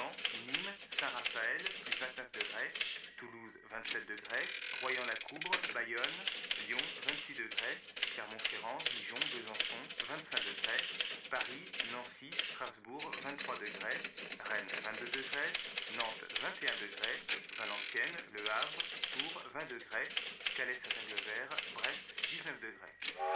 Maintenant, Nîmes, Saint-Raphaël, plus 29 degrés, Toulouse, 27 degrés, Royan-la-Coubre, Bayonne, Lyon, 26 degrés, Clermont-Ferrand, Dijon, Besançon, 25 degrés, Paris, Nancy, Strasbourg, 23 degrés, Rennes, 22 degrés, Nantes, 21 degrés, Valenciennes, Le Havre, Tours, 20 degrés, Calais-Saint-Aglevert, Brest, 19 degrés.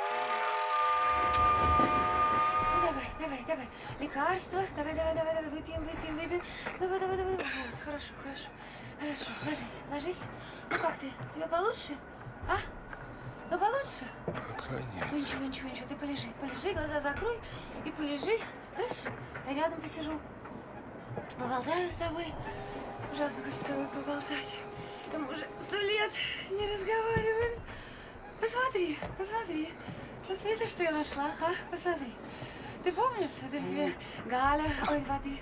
Давай. Лекарство. Давай. Выпьем. Давай. Вот, хорошо. Ложись. Ну как ты? Тебе получше? А? Ну получше? Пока нет. Ну ничего. Ты полежи, глаза закрой и полежи. Слышишь? Я рядом посижу. Поболтаю с тобой. Ужасно хочу с тобой поболтать. Мы уже 100 лет не разговаривали. Посмотри. Посмотри, что я нашла, а? Посмотри. Ты помнишь? Это же тебе Галя... Ой, воды,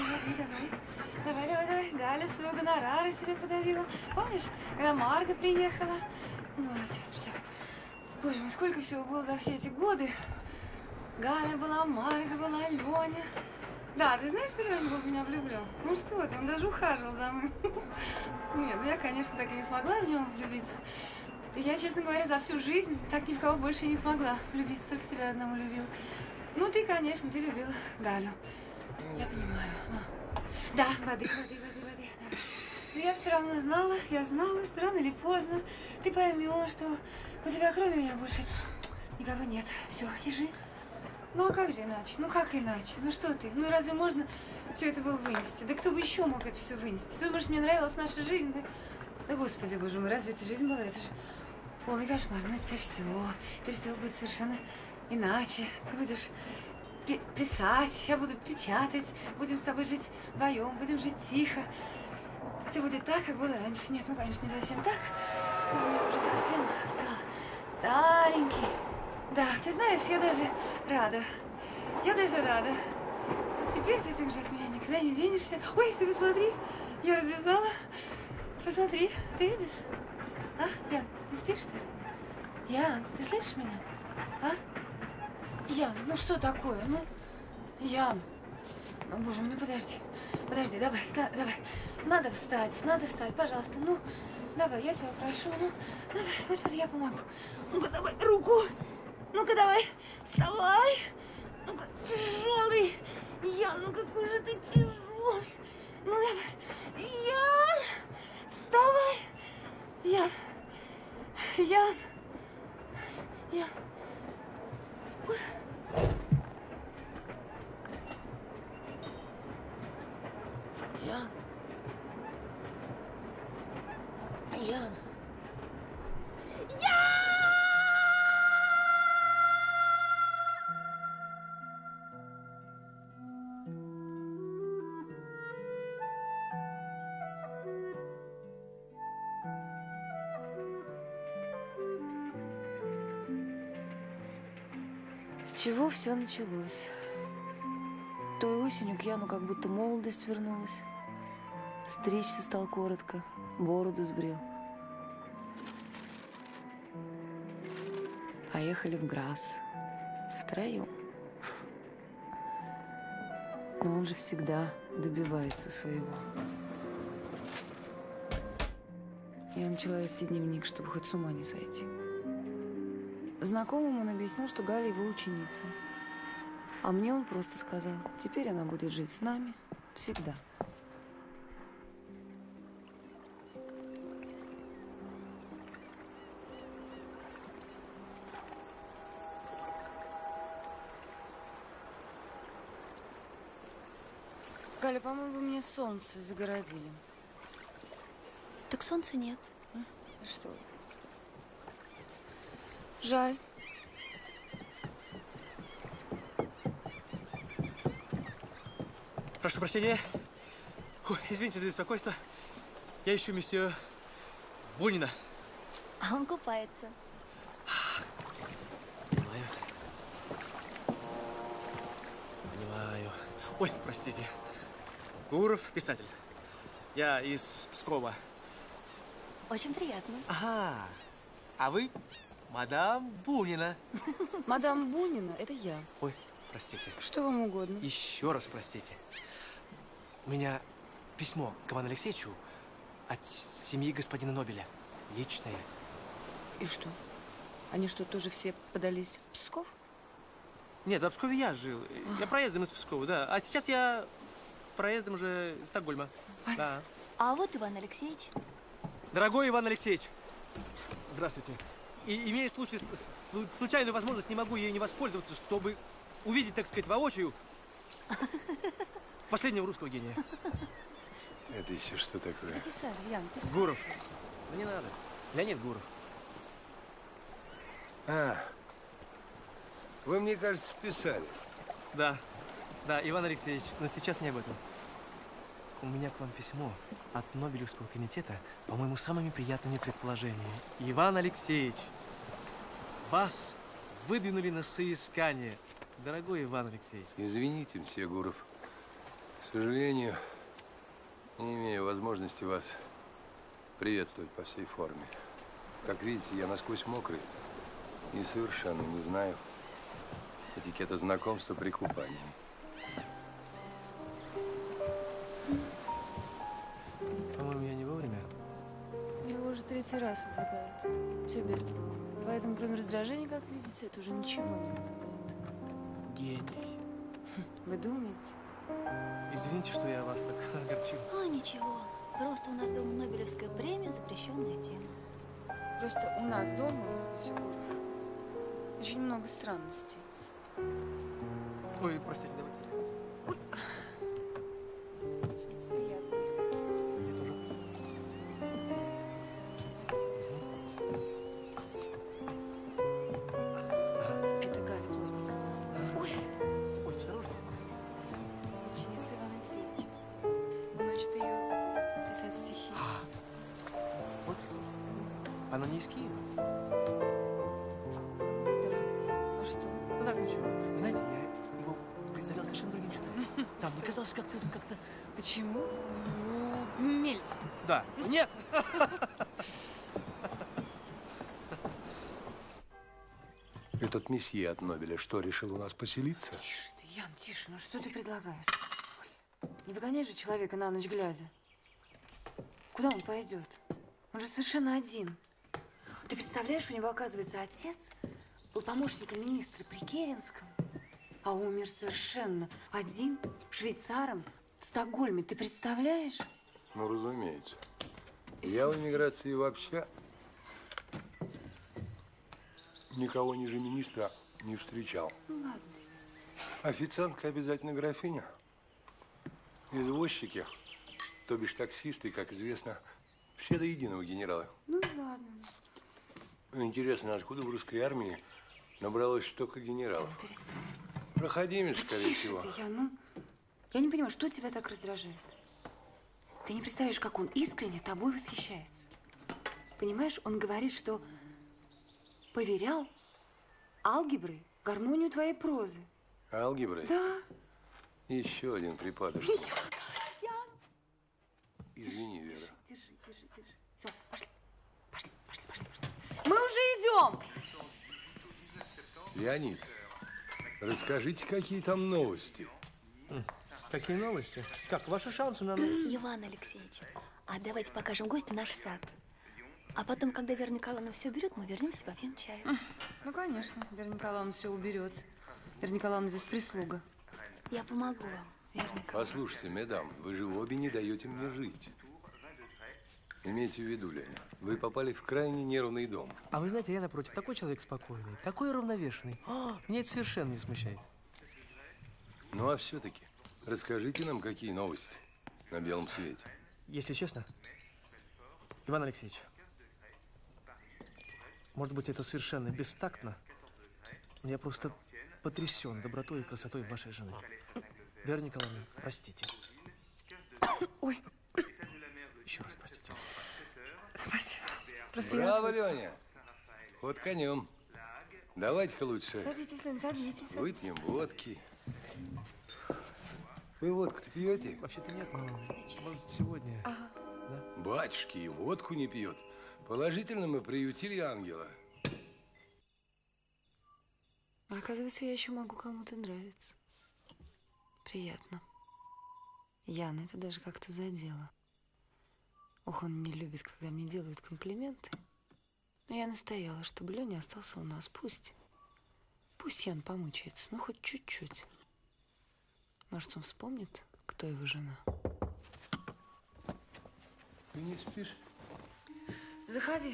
давай. Галя своего гонорара тебе подарила. Помнишь, когда Марга приехала? Молодец, все. Боже мой, сколько всего было за все эти годы. Галя была, Марга была, Леня. Да, ты знаешь, что Леня был в меня влюблен? Ну что ты, он даже ухаживал за мной. Нет, ну я, конечно, так и не смогла в него влюбиться. Я, честно говоря, за всю жизнь так ни в кого больше не смогла влюбиться, только тебя одному любила. Ну, ты, конечно, ты любила Галю. Я понимаю. Но... Да, воды. Но я все равно знала, что рано или поздно ты поймешь, что у тебя кроме меня больше никого нет. Все, лежи. Ну, а как же иначе? Ну, как иначе? Ну, что ты? Ну, разве можно все это было вынести? Да кто бы еще мог это все вынести? Ты думаешь, мне нравилась наша жизнь? Да, господи, боже мой, разве это жизнь была? Это же полный кошмар. Ну, теперь все будет совершенно иначе. Ты будешь писать, я буду печатать, будем с тобой жить вдвоем, будем жить тихо. Все будет так, как было раньше. Нет, ну, конечно, не совсем так. Ты у меня уже совсем стал старенький. Да, ты знаешь, я даже рада. Теперь ты уже от меня никогда не денешься. Ой, ты посмотри, я развязала. Посмотри, ты видишь? А, Ян, ты спишь, что ли? Ян, ты слышишь меня? А? Ян, ну что такое? Ну, Ян. Ну, боже мой, ну подожди, давай. Надо встать, пожалуйста. Ну, давай, я тебя прошу, ну, давай, вот я помогу. Ну-ка, давай, руку. Ну-ка, давай, вставай. Ну-ка, тяжелый. Ян, ну какой же ты тяжелый. Ну, давай. Ян, вставай. Ян. Ян. С чего все началось? Той осенью к Яну как будто молодость вернулась. Стричься стал коротко, бороду сбрил. Поехали в Грасс. Втроем. Но он же всегда добивается своего. Я начала вести дневник, чтобы хоть с ума не сойти. Знакомым он объяснил, что Галя его ученица. А мне он просто сказал, теперь она будет жить с нами всегда. Галя, по-моему, вы мне солнце загородили. Так солнца нет. Что? Жаль. Прошу прощения. Извините за беспокойство. Я ищу месье Бунина. А он купается. Понимаю. Ой, простите. Гуров, писатель. Я из Пскова. Очень приятно. Ага. А вы мадам Бунина. Мадам Бунина, это я. Ой, простите. Что вам угодно? Еще раз простите. У меня письмо к Ивану Алексеевичу от семьи господина Нобеля. Личное. И что? Они что, тоже все подались в Псков? Нет, в Пскове я жил. Я проездом из Пскова, да. А сейчас я проездом уже из Стокгольма. Да. А вот Иван Алексеевич. Дорогой Иван Алексеевич, здравствуйте. И имея случайную возможность, не могу ею не воспользоваться, чтобы увидеть, так сказать, воочию последнего русского гения. Это еще что такое? Да писатель, Ян, писатель. Гуров. Да не надо. Леонид Гуров. А, вы, мне кажется, писали. Да, да, Иван Алексеевич, но сейчас не об этом. У меня к вам письмо от Нобелевского комитета, по-моему, самыми приятными предположениями. Иван Алексеевич, вас выдвинули на соискание. Дорогой Иван Алексеевич. Извините, мсье Гуров. К сожалению, не имею возможности вас приветствовать по всей форме. Как видите, я насквозь мокрый и совершенно не знаю этикета знакомства при купании. По-моему, я не вовремя. Его уже 3-й раз выдвигают. Все без толку. Поэтому, кроме раздражения, как видите, это уже ничего не вызывает. Гений. Вы думаете? Извините, что я вас так огорчил. А, ничего. Просто у нас дома Нобелевская премия, запрещенная тема. Просто у нас дома, Сигуров, очень много странностей. Ой, простите, давайте. Приятно. Я тоже. Это Галя Плотникова. Ой, Ой, осторожно. ученица Ивана Алексеевича. Он учит ее писать стихи. Вот. Она не из Киева. Да. А что? Ну так, ничего. Вы знаете, я его представлял совершенно другим человеком. Там мне казалось как-то... Почему? Мельч. Да. Нет! Этот месье от Нобеля что, решил у нас поселиться? Тише ты, Ян, тише. Ну что ты предлагаешь? Ой, не выгоняй же человека на ночь глядя. Куда он пойдет? Он же совершенно один. Ты представляешь, у него, оказывается, отец был помощником министра при Керенском, а умер совершенно один, швейцаром, в Стокгольме. Ты представляешь? Ну, разумеется. Я в эмиграции вообще никого ниже министра не встречал. Ну ладно. Официантка обязательно графиня. Извозчики, то бишь таксисты, как известно, все до единого генералы. Ну ладно. Интересно, откуда в русской армии набралось столько генералов? Перестань. Проходимец, скорее Тише всего. ты, я не понимаю, что тебя так раздражает? Ты не представляешь, как он искренне тобой восхищается. Понимаешь, он говорит, что поверял алгебры гармонию твоей прозы. Алгебры? Да. Еще один припадочный. Извини, Вера. Держи. Все, пошли. Мы уже идем. Леонид, расскажите, какие там новости? Какие новости? Как, ваши шансы на... Иван Алексеевич, а давайте покажем гостю наш сад. А потом, когда Вера Николаевна все уберет, мы вернемся, попьем чаю. Ну, конечно, Вера Николаевна все уберет. Вера Николаевна здесь прислуга. Я помогу вам, Вера Николаевна. Послушайте, мадам, вы же обе не даете мне жить. Имейте в виду, Леня, вы попали в крайне нервный дом. А вы знаете, я, напротив, такой человек спокойный, такой уравновешенный. Меня это совершенно не смущает. Ну, а все-таки, расскажите нам, какие новости на белом свете. Если честно, Иван Алексеевич, может быть, это совершенно бестактно, но я просто потрясен добротой и красотой вашей жены. Вера Николаевна, простите. Ой, Еще раз простите. спасибо. Просто Браво, Леня! Вот конем. Давайте-ка лучше Садитесь, Лень, садитесь. выпьем водки. Вы водку-то пьете? Вообще-то нет, но может сегодня. Батюшки и водку не пьет. Положительно мы приютили ангела. Оказывается, я еще могу кому-то нравиться. Приятно. Яна, это даже как-то задело. Ох, он не любит, когда мне делают комплименты. Но я настояла, чтобы Леня остался у нас. Пусть Ян помучается, ну хоть чуть-чуть. Может, он вспомнит, кто его жена. Ты не спишь? Заходи.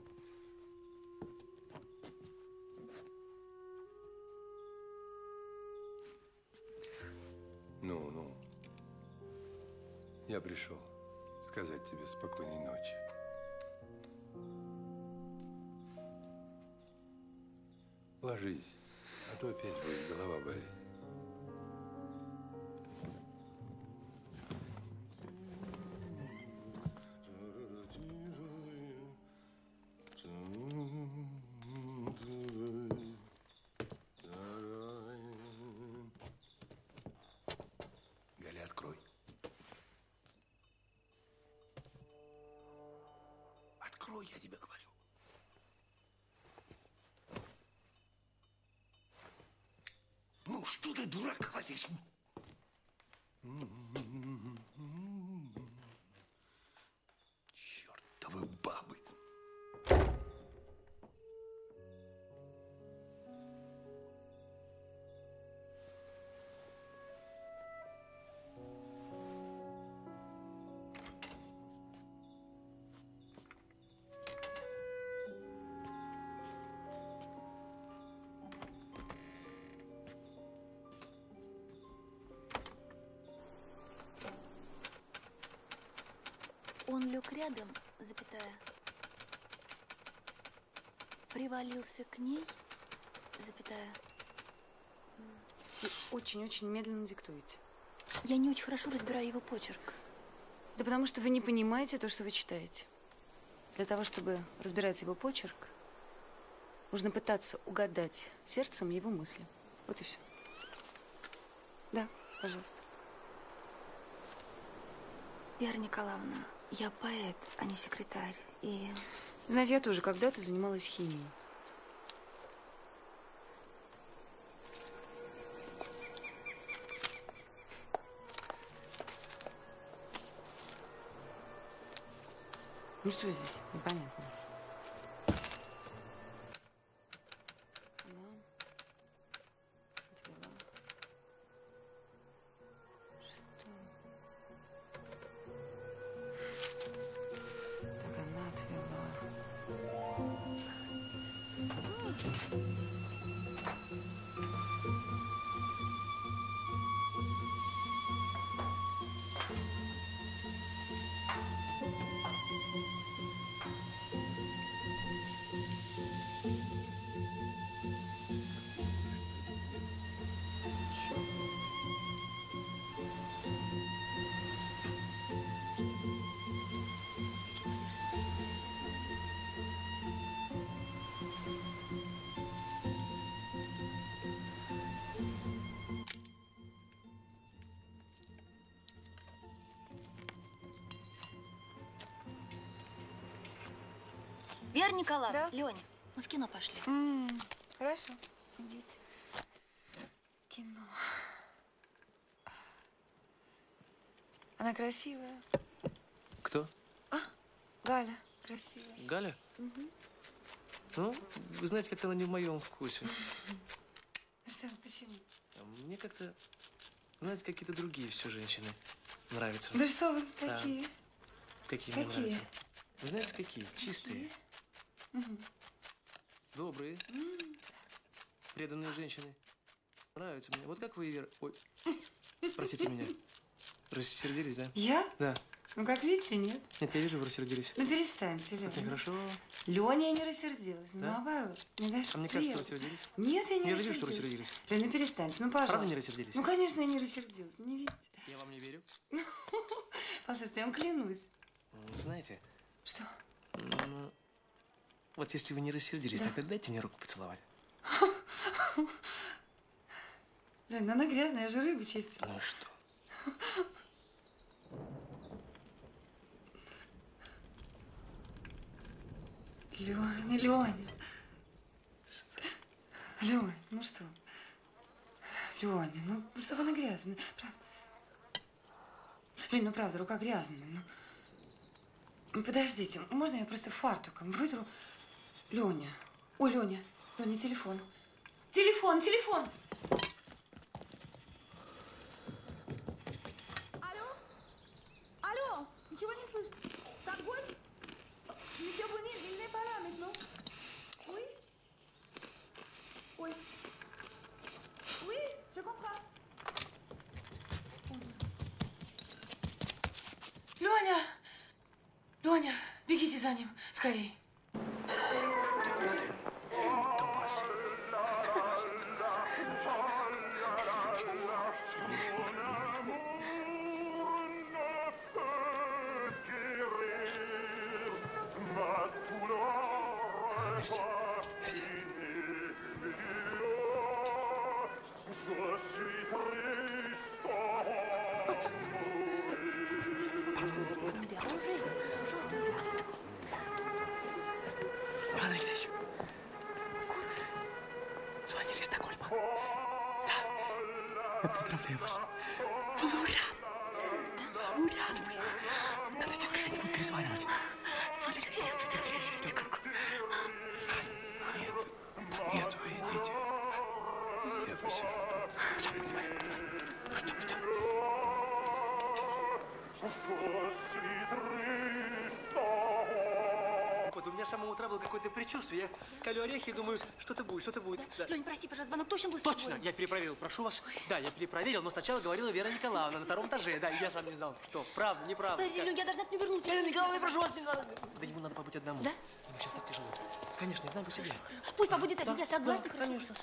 Ну. Я пришел сказать тебе спокойной ночи. Ложись, а то опять будет голова болеть. Галя, открой. Открой, я тебе говорю. Ну, что ты, дурак, хватишь? Чёртовы бабы. Он лег рядом, запятая, привалился к ней, запятая. Вы очень-очень медленно диктуете. Я не очень хорошо разбираю его почерк. Да потому что вы не понимаете то, что вы читаете. Для того, чтобы разбирать его почерк, нужно пытаться угадать сердцем его мысли. Вот и все. Да, пожалуйста. Вера Николаевна, я поэт, а не секретарь. И Знаете, я тоже когда-то занималась химией. Ну что здесь? Непонятно. Она отвела. Что? Так она отвела. Вера Николаевна, Да? Леня, мы в кино пошли. Хорошо, идите. Кино. Она красивая. Кто? Галя красивая. Галя? Ну, вы знаете, как-то она не в моем вкусе. Что, почему? А мне как-то, знаете, какие-то другие все женщины нравятся. Да что вы, Да. какие? Какие мне Какие? нравятся? Вы знаете, какие? Чистые, добрые, преданные женщины. Нравятся мне. Вот как вы, Вера... Ой, простите меня. Рассердились, да? Я? Да. Ну, как видите, нет. Нет, я вижу, вы рассердились. Ну, перестаньте, Леня. Это нехорошо. Леня, я не рассердилась. Да? Наоборот. Мне даже А мне кажется, приятно. рассердились. Нет, я не Я же вижу, рассердилась. что рассердились. Леня, перестаньте, ну, пожалуйста. Правда не рассердились? Ну, конечно, я не рассердилась. Не видите? Я вам не верю. Послушайте, я вам клянусь. Знаете, Что? ну, вот если вы не рассердились, тогда дайте мне руку поцеловать. Лень, ну она грязная, я же рыбу чистила. Ну и что? Леня, Леня. Леня, ну что? Леня, ну что она грязная? Правда? Лень, ну правда, рука грязная. Ну, подождите, можно я просто фартуком вытру? Леня. Ой, Леня. Леня, телефон. Телефон, телефон! Алло? Алло? Ничего не слышно? Стокгольм? Monsieur Bonnet, il n'est pas là maintenant. Oui? Oui. Oui, je comprends. Леня! Леня, бегите за ним, скорей. Иван Алексеевич, звонили из Стокгольма. Да. Я поздравляю вас. Вы лауреат. Лауреат вы. Давайте скорее не будем перезванивать. Иван Алексеевич, я поздравляю, счастье какое. Нет, вы идите. Я посижу. Ждем. Вот у меня с самого утра было какое-то предчувствие. Я колю орехи и думаю, что-то будет. Да. Лень, прости, пожалуйста, звонок точно был с Точно, тобой? я перепроверил, прошу вас. Да, я перепроверил, но сначала говорила Вера Николаевна на втором этаже. Да, и я сам не знал, что правда, неправда. Подожди, Лень, я должна к нему вернуться. Вера Николаевна, прошу вас, не надо. Да ему надо побыть одному. Да? Ему сейчас так тяжело. Конечно, я знаю по себе. Пусть побудет один, я согласна, Да, хорошо? конечно.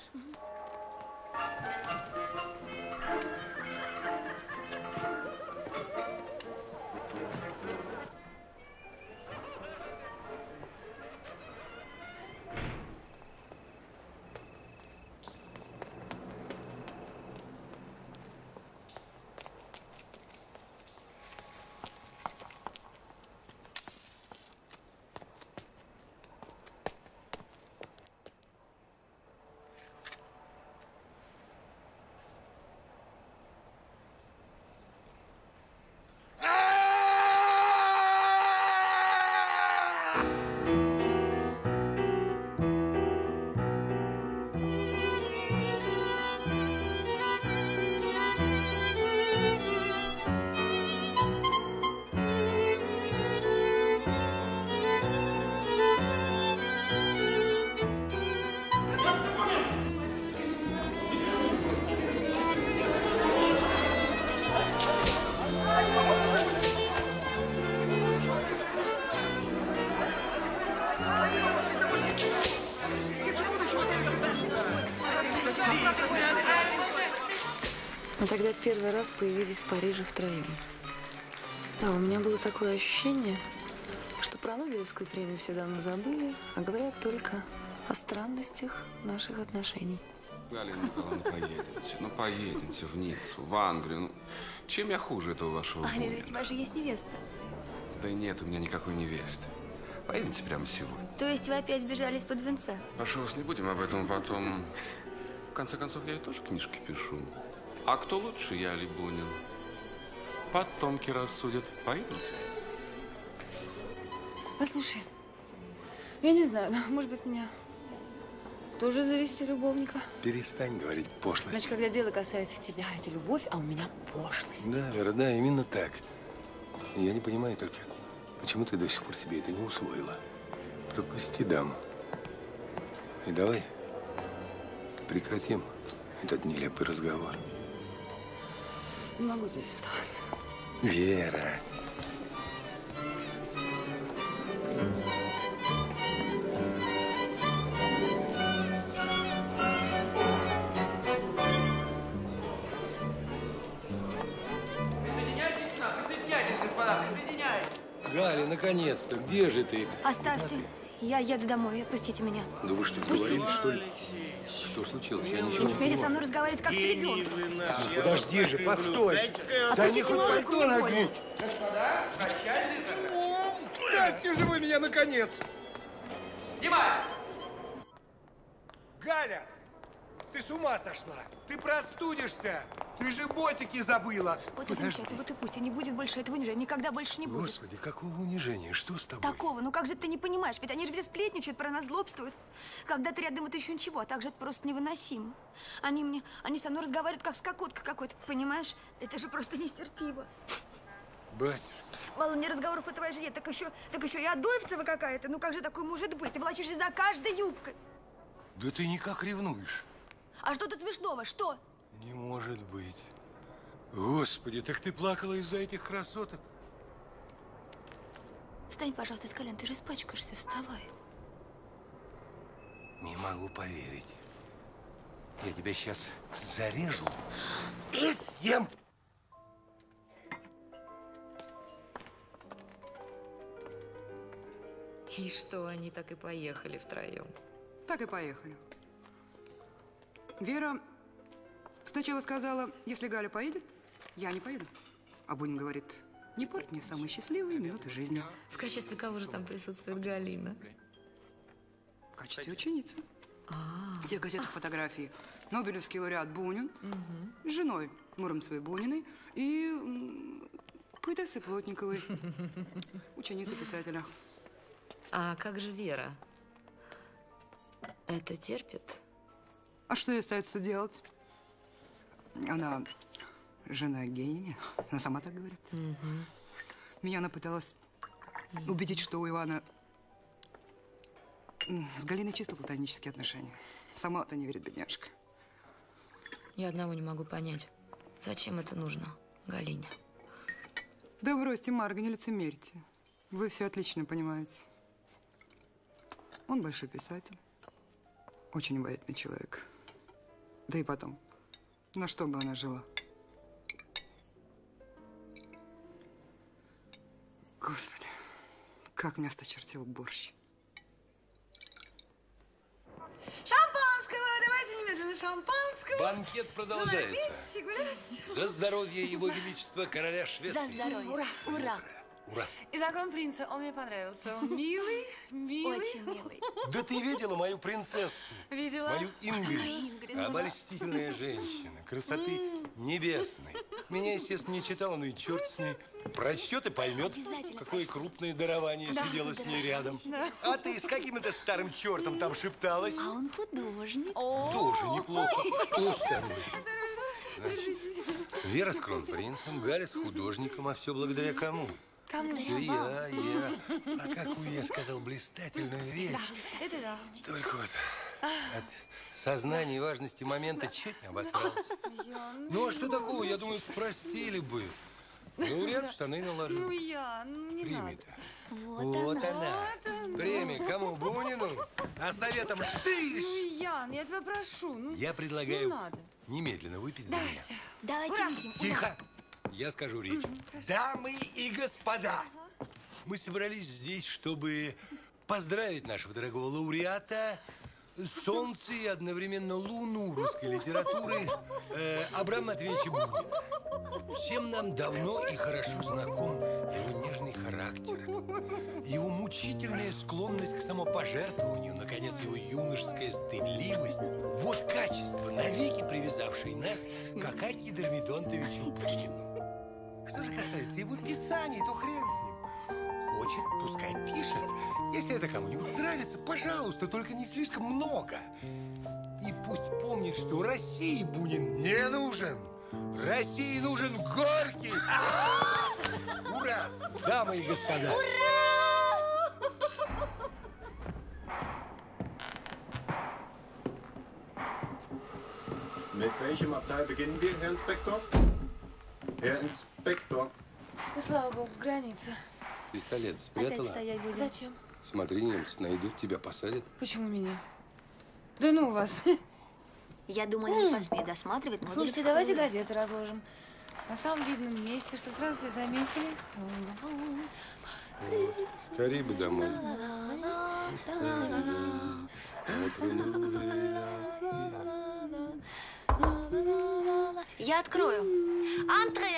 Мы тогда первый раз появились в Париже втроем. Да, у меня было такое ощущение, что про Нобелевскую премию все давно забыли, а говорят только о странностях наших отношений. Галина Николаевна, поедемте. Ну, поедемте в Ниццу, в Англию. Ну, чем я хуже этого вашего Али, Бунина? у тебя же есть невеста. Да и нет у меня никакой невесты. Поедемте прямо сегодня. То есть вы опять сбежали из-под венца? Прошу вас, не будем об этом потом. В конце концов, я и тоже книжки пишу. А кто лучше, я или Бунин? Потомки рассудят. Поедемте? Послушай, я не знаю, может быть, меня тоже завести любовника? Перестань говорить пошлости. Значит, когда дело касается тебя, это любовь, а у меня пошлость. Да, Вера, да, именно так. Я не понимаю только, почему ты до сих пор себе это не усвоила. Пропусти даму. И давай прекратим этот нелепый разговор. Не могу здесь оставаться. Вера. Присоединяйтесь, господа, присоединяйтесь. Галя, наконец-то, где же ты? Оставьте. Я еду домой, отпустите меня. Да вы что, Пустите. говорили, что ли? Что случилось? Я Вы ничего не смейте со понимаю. мной разговаривать, как с ребенком. Подожди же, постой. Дай мне хоть мою руку, пальто мне больно. нагнуть. Господа, прощальный выход. Дайте же вы меня, наконец. Снимай! Галя! Ты с ума сошла? Ты простудишься! Ты же ботики забыла! Вот и замечательно, вот и пусть. И не будет больше этого унижения. Никогда больше не будет. Господи, какого унижения? Что с тобой? Такого. Ну как же ты не понимаешь? Ведь они же все сплетничают, про нас злобствуют. Когда ты рядом, это еще ничего, а так же это просто невыносимо. Они со мной разговаривают, как с кокоткой какой-то, понимаешь? Это же просто нестерпимо. Батюшка. Мало мне разговоров о твоей жене, так еще и Адольфцева какая-то. Ну как же такое может быть? Ты волочишься за каждой юбкой. Да ты никак ревнуешь. А что тут смешного? Что? Не может быть. Господи, так ты плакала из-за этих красоток? Встань, пожалуйста, с колен, ты же испачкаешься, вставай. Не могу поверить. Я тебя сейчас зарежу и съем. И что, они так и поехали втроем? Так и поехали. Вера сначала сказала, если Галя поедет, я не поеду. А Бунин говорит, не порт мне самые счастливые минуты жизни. В качестве кого же там присутствует Галина? В качестве ученицы. В тех газетах фотографии. Нобелевский лауреат Бунин с женой Муромцевой Буниной и поэтессы Плотниковой, ученица писателя. А как же Вера? Это терпит? А что ей остается делать? Она жена гения. Она сама так говорит. Меня она пыталась убедить, что у Ивана с Галиной чисто платонические отношения. Сама-то не верит, бедняжка. Я одного не могу понять. Зачем это нужно Галине? Да бросьте, Марга, не лицемерьте. Вы все отлично понимаете. Он большой писатель. Очень обаятельный человек. Да и потом, на что бы она жила? Господи, как мне осточертел борщ. Шампанского! Давайте немедленно шампанского. Банкет продолжается. Пить и гулять. За здоровье Его Величества короля Швеции. За здоровье. Ура! Ура! Ура! И за кронпринца он мне понравился. Он милый, милый. Очень милый. Да ты видела мою принцессу? Видела? Мою Ингрид. Ингрид. Обольстительная женщина, красоты небесной. Меня, естественно, не читал, но и черт с ней. Прочтет и поймет, Обязательно какое крупное дарование сидело с ней рядом. А ты с каким-то старым чертом там шепталась? А он художник. Тоже неплохо. Осторожно. Вера с кронпринцем, Галя с художником, а все благодаря кому? Кому? Все я. А какую, я сказал, блистательную речь. Это да. Только вот от сознания и важности момента чуть не обосрался. Ну, а что такого? Я думаю, простили бы. Лауреат штаны наложил. Ну, не надо. Премия-то. Вот она. Премия кому? Бунину? А советом шиш! Ну, Ян, я тебя прошу. Ну, Я предлагаю не надо. немедленно выпить за меня. Давайте выпьем. Тихо! Я скажу речь. Дамы и господа, мы собрались здесь, чтобы поздравить нашего дорогого лауреата, солнце и одновременно луну русской литературы Абрама Матвеевича Бунина. Всем нам давно и хорошо знаком его нежный характер, его мучительная склонность к самопожертвованию, наконец, его юношеская стыдливость. Вот качество, навеки привязавшие нас к Акакию Дормидонтовичу Бунину. Что же касается его писаний, то хрен с ним. Хочет, пускай пишет. Если это кому-нибудь нравится, пожалуйста, только не слишком много. И пусть помнит, что России Бунин не нужен. России нужен Горький. Ура! Дамы и господа! Mit welchem Abteil beginnen wir, Herr Inspektor? Herr Inspektor. Ну, слава богу, граница. Пистолет Опять спрятала? стоять будем. Зачем? Смотри, немцы найдут, тебя посадят. Почему меня? Да ну вас. Я думаю, она не посмеет досматривать. но Слушайте, будет давайте хуже. газеты разложим. На самом видном месте, чтобы сразу все заметили. Скорее бы домой. Я открою. Антре!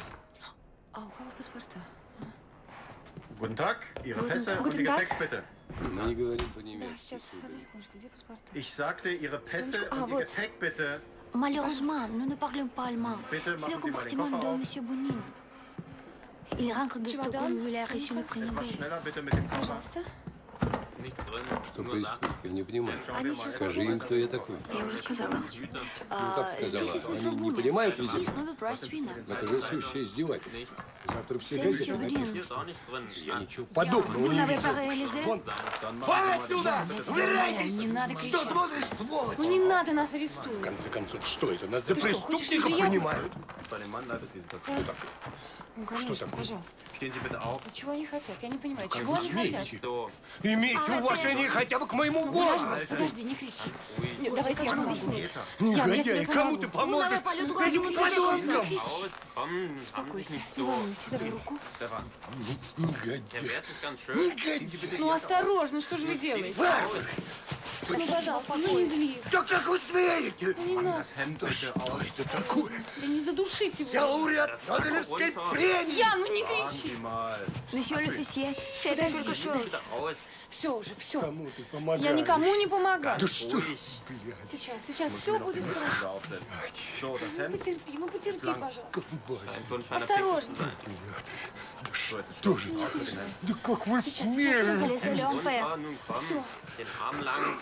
А у кого паспорта? Guten Tag, Ihre Pässe und Guten Ihr Tag. Gepäck bitte. Мы не говорим Да, по-немецки. сейчас, сударь. одну секундочку, где паспорта? Ich sagte, Ihre Pässe Ah, und Ihr вот. Gepäck bitte. Malheureusement, nous ne parlons pas allemand. Bitte C'est le machen Sie mal den compartiment Koffer de auf. Monsieur Bonin. Il rentre de Чемодан, Stockholm où il a reçu le сумка. prix Etwas Nobel. schneller bitte mit dem Koffer. Пожалуйста. Что происходит? Я не понимаю. Они сейчас Скажи им, кто я такой. Я уже сказала. Ну, как сказала? This is Mr. Они не Bonin. понимают, He видимо? is Nobel Prize winner. Это же сущее издевательство. Завтра все C'est газеты Monsieur напишут. Bonin. Я ничего подобного Vous не n'avez видел. pas réalisé? Вон, Вон отсюда! Убирайтесь! Не надо кричать. Что смотришь, сволочь? Ну не надо нас В арестовывать. конце концов, что это? Нас за Ты что, хочешь преступников неприятности? принимают. Bei dem Mann Leibesvisitation. Ну, конечно, такое? пожалуйста. Stehen Sie bitte auf. Ну, чего они хотят? Я не понимаю, Как чего вы они хотят? смеете? Имейте уважение хотя бы к моему Подожди, возрасту. подожди, не кричи. Нет, давайте я вам объясню. Негодяй, кому ты поможешь? Этим подонкам! Успокойся, не волнуйся, давай руку. Негодяй. Негодяй. Ну, осторожно, что же вы делаете? Ну, пожалуйста, ну не зли. Да как вы смеете? Ну, не надо. Да что это такое? Да не задушите его. Я лауреат Нобелевской премии! Я, ну не кричи. Monsieur l'officier, faites quelque chose. Все уже, все. Кому ты помогаешь? Я никому не помогаю. Да что ж, блядь. Сейчас все будет хорошо. So, das Hemd. Потерпи, ну потерпи, пожалуйста. Колбасит. Осторожно. Что же это? Да как вы Сейчас все смеете? Laissez-le en paix. Все. Den Arm lang.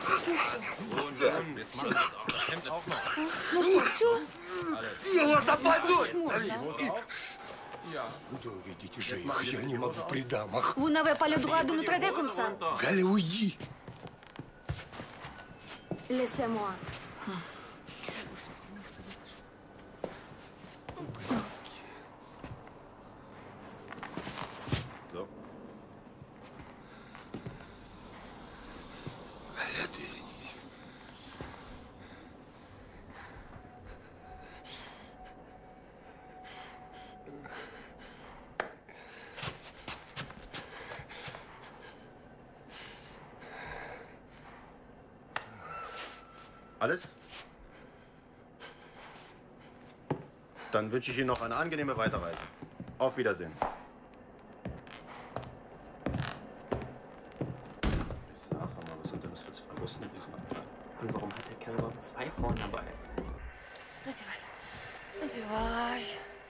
Ну что, все? Я вас опозорю! Можно. Да увидите же их, я не могу при дамах. Vous n'avez pas le droit de nous traiter comme ça. Галя, уйди! Laissez-moi. Господи, господи. So. Галя, ты вернись. Alles? Dann wünsche ich Ihnen noch eine angenehme Weiterreise. Auf Wiedersehen. Sag mal, was sind denn das für zwei Russen in diesem Abteil? Und warum hat der Kerl überhaupt 2 Frauen dabei? Надевай. Надевай.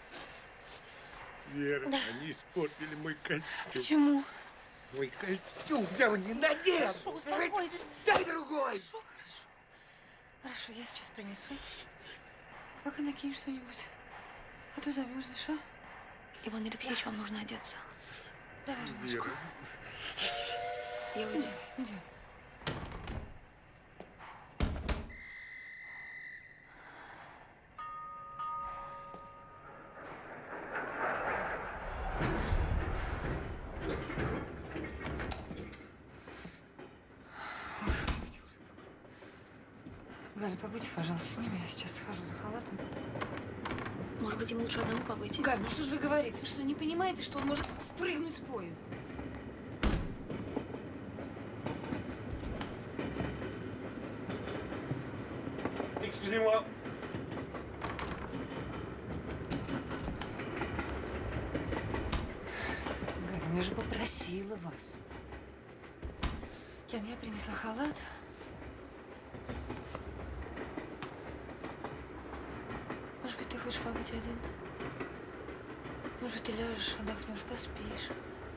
Вера, они испортили мой костюм. Почему? Мой костюм я его не надел. Хорошо, успокойся. Дай другой. Хорошо, хорошо. Хорошо, я сейчас принесу. А пока накинь что-нибудь. А то замерзнешь, а? Иван Алексеевич, вам нужно одеться. Давай рубашку. Я уйду. Иди. Галя, побудьте, пожалуйста, с ними. Я сейчас схожу за халатом. Может быть, ему лучше одному побыть? Галь, ну что же вы говорите? Вы что, не понимаете, что он может спрыгнуть с поезда? Excusez-moi. Галя, я же попросила вас. Ян, я принесла халат. Может быть, ты хочешь побыть один? Может быть, ты ляжешь, отдохнешь, поспишь.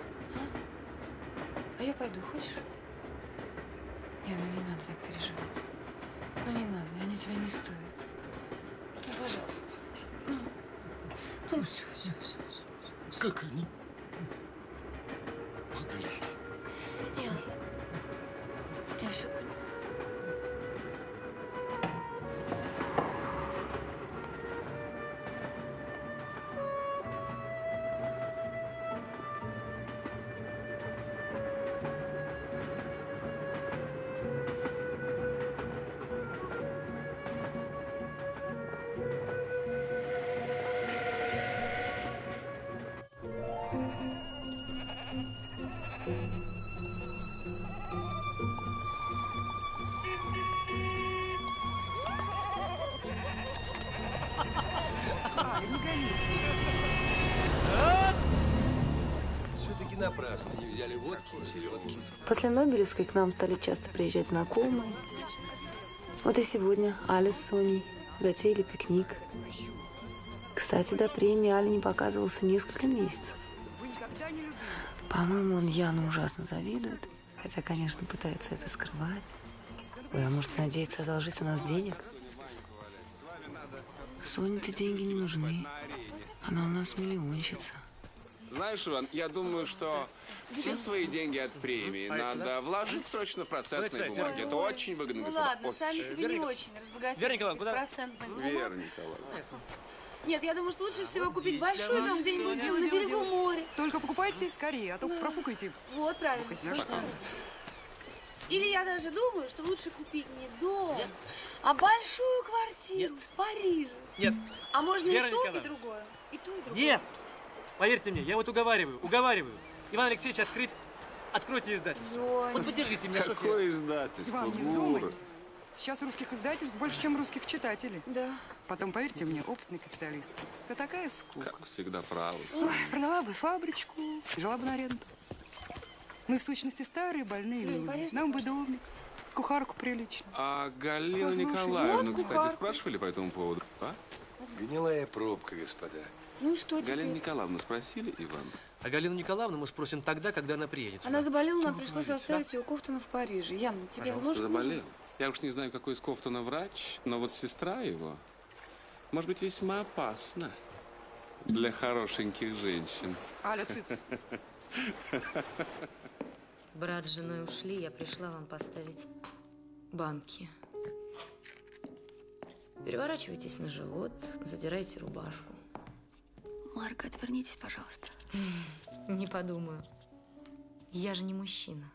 А я пойду, хочешь? Ян, ну не надо так переживать. Ну не надо, они тебя не стоят. Ну, пожалуйста. Ну, все. Как они? Уберись. Ян, я все поняла. Все-таки напрасно не взяли водки и селедки. После Нобелевской к нам стали часто приезжать знакомые. Вот и сегодня Аля с Соней затеяли пикник. Кстати, до премии Аля не показывался несколько месяцев. По-моему, он Яну ужасно завидует. Хотя, конечно, пытается это скрывать. Ой, а может, надеется одолжить у нас денег? Соне-то деньги не нужны. Она у нас миллионщица. Знаешь, Иван, я думаю, что все свои деньги от премии надо вложить срочно в процентные бумаги. Это очень выгодно, Ну господа. ладно, сами вы не очень разбогатились. Вера Николаевна, куда? Процентных бумаг. Вера Николаевна. Нет, я думаю, что лучше всего купить большой дом где-нибудь на берегу моря. Только покупайте скорее, а то профукайте. Вот, правильно. Или я даже думаю, что лучше купить не дом, а большую квартиру в Париже. Нет. А можно Вера и ту, и Николаевна. другое. И ту, и другое. Нет! Поверьте мне, я вот уговариваю. Иван Алексеевич откройте издательство. Вот поддержите меня, Софья. Какое издательство, Иван, не Гура? вздумайте. Сейчас русских издательств больше, чем русских читателей. Да. Потом, поверьте мне, опытной капиталистки. Это такая скука. Как всегда, правы. Ой, продала бы фабричку, жила бы на ренту. Мы, в сущности, старые больные люди. Нам бы домик, кухарку приличную. А Галину Послушайте, Николаевну, вот кстати, кухарку. спрашивали по этому поводу? А? Гнилая пробка, господа. Ну и что теперь? Галину Николаевну спросили, Иван? А Галину Николаевну мы спросим тогда, когда она приедет сюда. Она заболела, нам пришлось оставить ее Кофтона в Париже. Ян, тебе может Заболел. Я уж не знаю, какой из Кофтона врач, но вот сестра его может быть весьма опасна для хорошеньких женщин. Аля, цыц. Брат с женой ушли, я пришла вам поставить банки. Переворачивайтесь на живот, задирайте рубашку. Марк, отвернитесь, пожалуйста. Не подумаю. Я же не мужчина.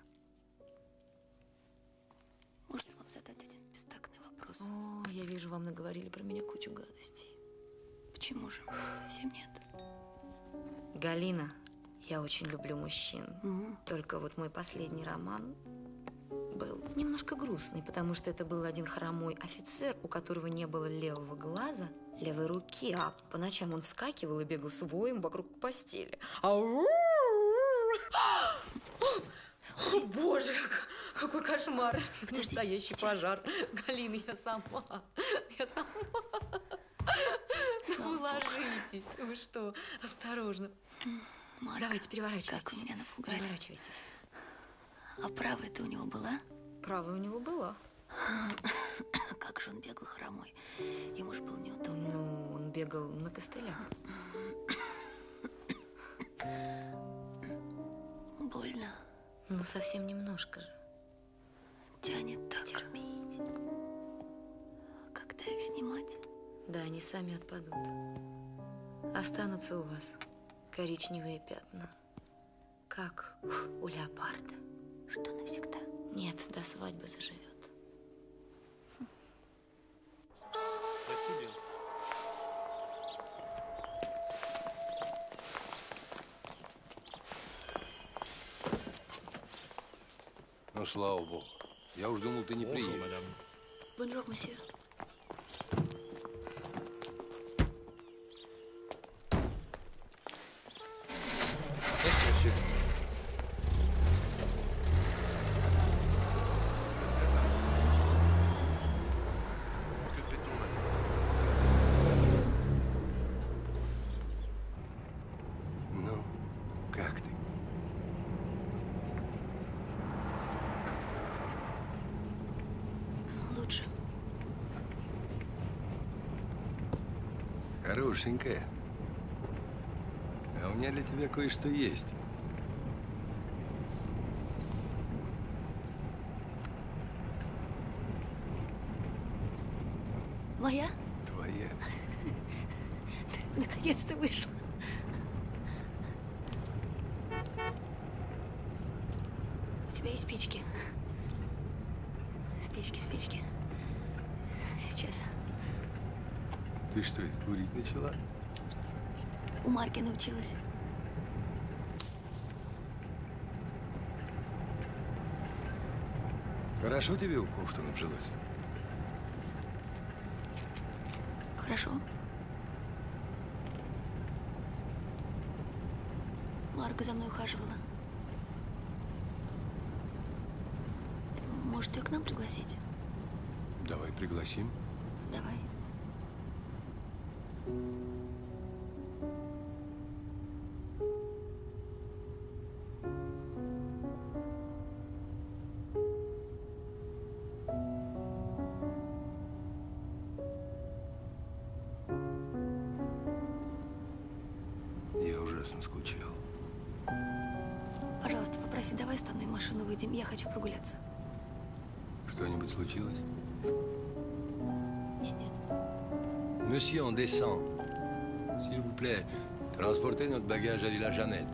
Можно вам задать один бестактный вопрос? О, я вижу, вам наговорили про меня кучу гадостей. Почему же? Совсем нет. Галина, я очень люблю мужчин. Только вот мой последний роман был немножко грустный, потому что это был один хромой офицер, у которого не было левого глаза, левой руки, а по ночам он вскакивал и бегал с воем вокруг постели. О, боже, какой кошмар. Настоящий пожар. Галина, я сама. Вы ложитесь. Вы что? Осторожно. Марк, давайте, переворачивайтесь. как вы меня напугали. Переворачивайтесь. А правая-то у него была? Правая у него была. Как же он бегал хромой? Ему же было неудобно. Ну, он бегал на костылях. Больно. Ну, совсем немножко же. Тянет так. Терпите. Когда их снимать? Да, они сами отпадут. Останутся у вас коричневые пятна. Как у леопарда. Что навсегда? Нет, до свадьбы заживет. Ну, слава богу. Я уж думал, ты не приедешь. Бонжур, месье. Ну, как ты? Лучше. Хорошенькая. А у меня для тебя кое-что есть. Моя? Твоя. Наконец-то вышла. У тебя есть спички? Спички. Сейчас. Ты что, курить начала? У Марки научилась. Хорошо тебе у Кофтона вжилось? Хорошо. Марка за мной ухаживала. Может, ее к нам пригласить? Давай пригласим. Давай. Я ужасно скучал. Пожалуйста, попроси, давай с тобой в машину выйдем. Я хочу прогуляться. Что-нибудь случилось? Нет. Monsieur, on descend. S'il vous plaît, transportez notre bagage à Villa Jeannette.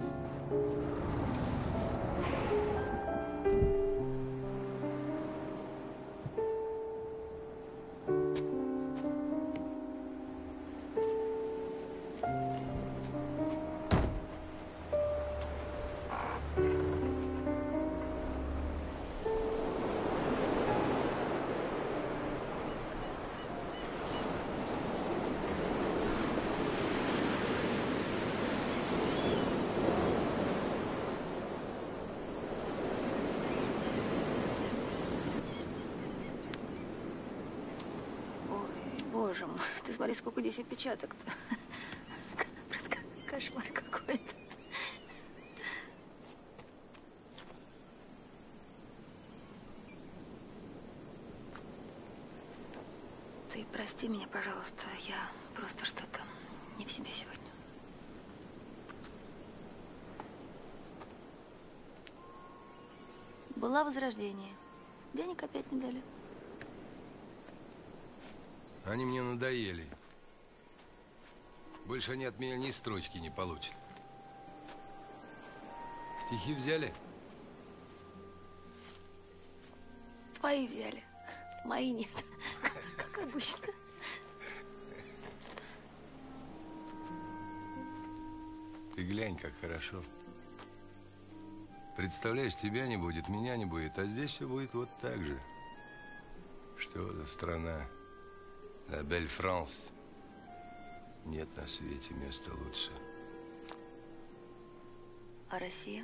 Боже мой, ты смотри, сколько здесь опечаток-то. Просто кошмар какой-то. Ты прости меня, пожалуйста, я просто что-то не в себе сегодня. Была возрождение. Денег опять не дали. Они мне надоели. Больше они от меня ни строчки не получат. Стихи взяли? Твои взяли. Мои нет. Как обычно. Ты глянь, как хорошо. Представляешь, тебя не будет, меня не будет, а здесь все будет вот так же. Что за страна? La belle France. Нет на свете места лучше. А Россия?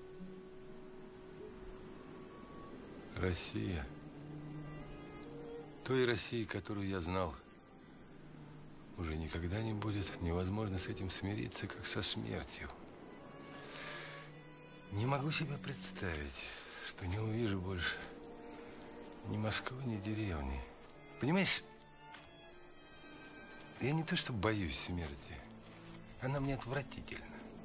Россия. Той России, которую я знал, уже никогда не будет. Невозможно с этим смириться, как со смертью. Не могу себе представить, что не увижу больше ни Москвы, ни деревни. Понимаешь, я не то что боюсь смерти, она мне отвратительна.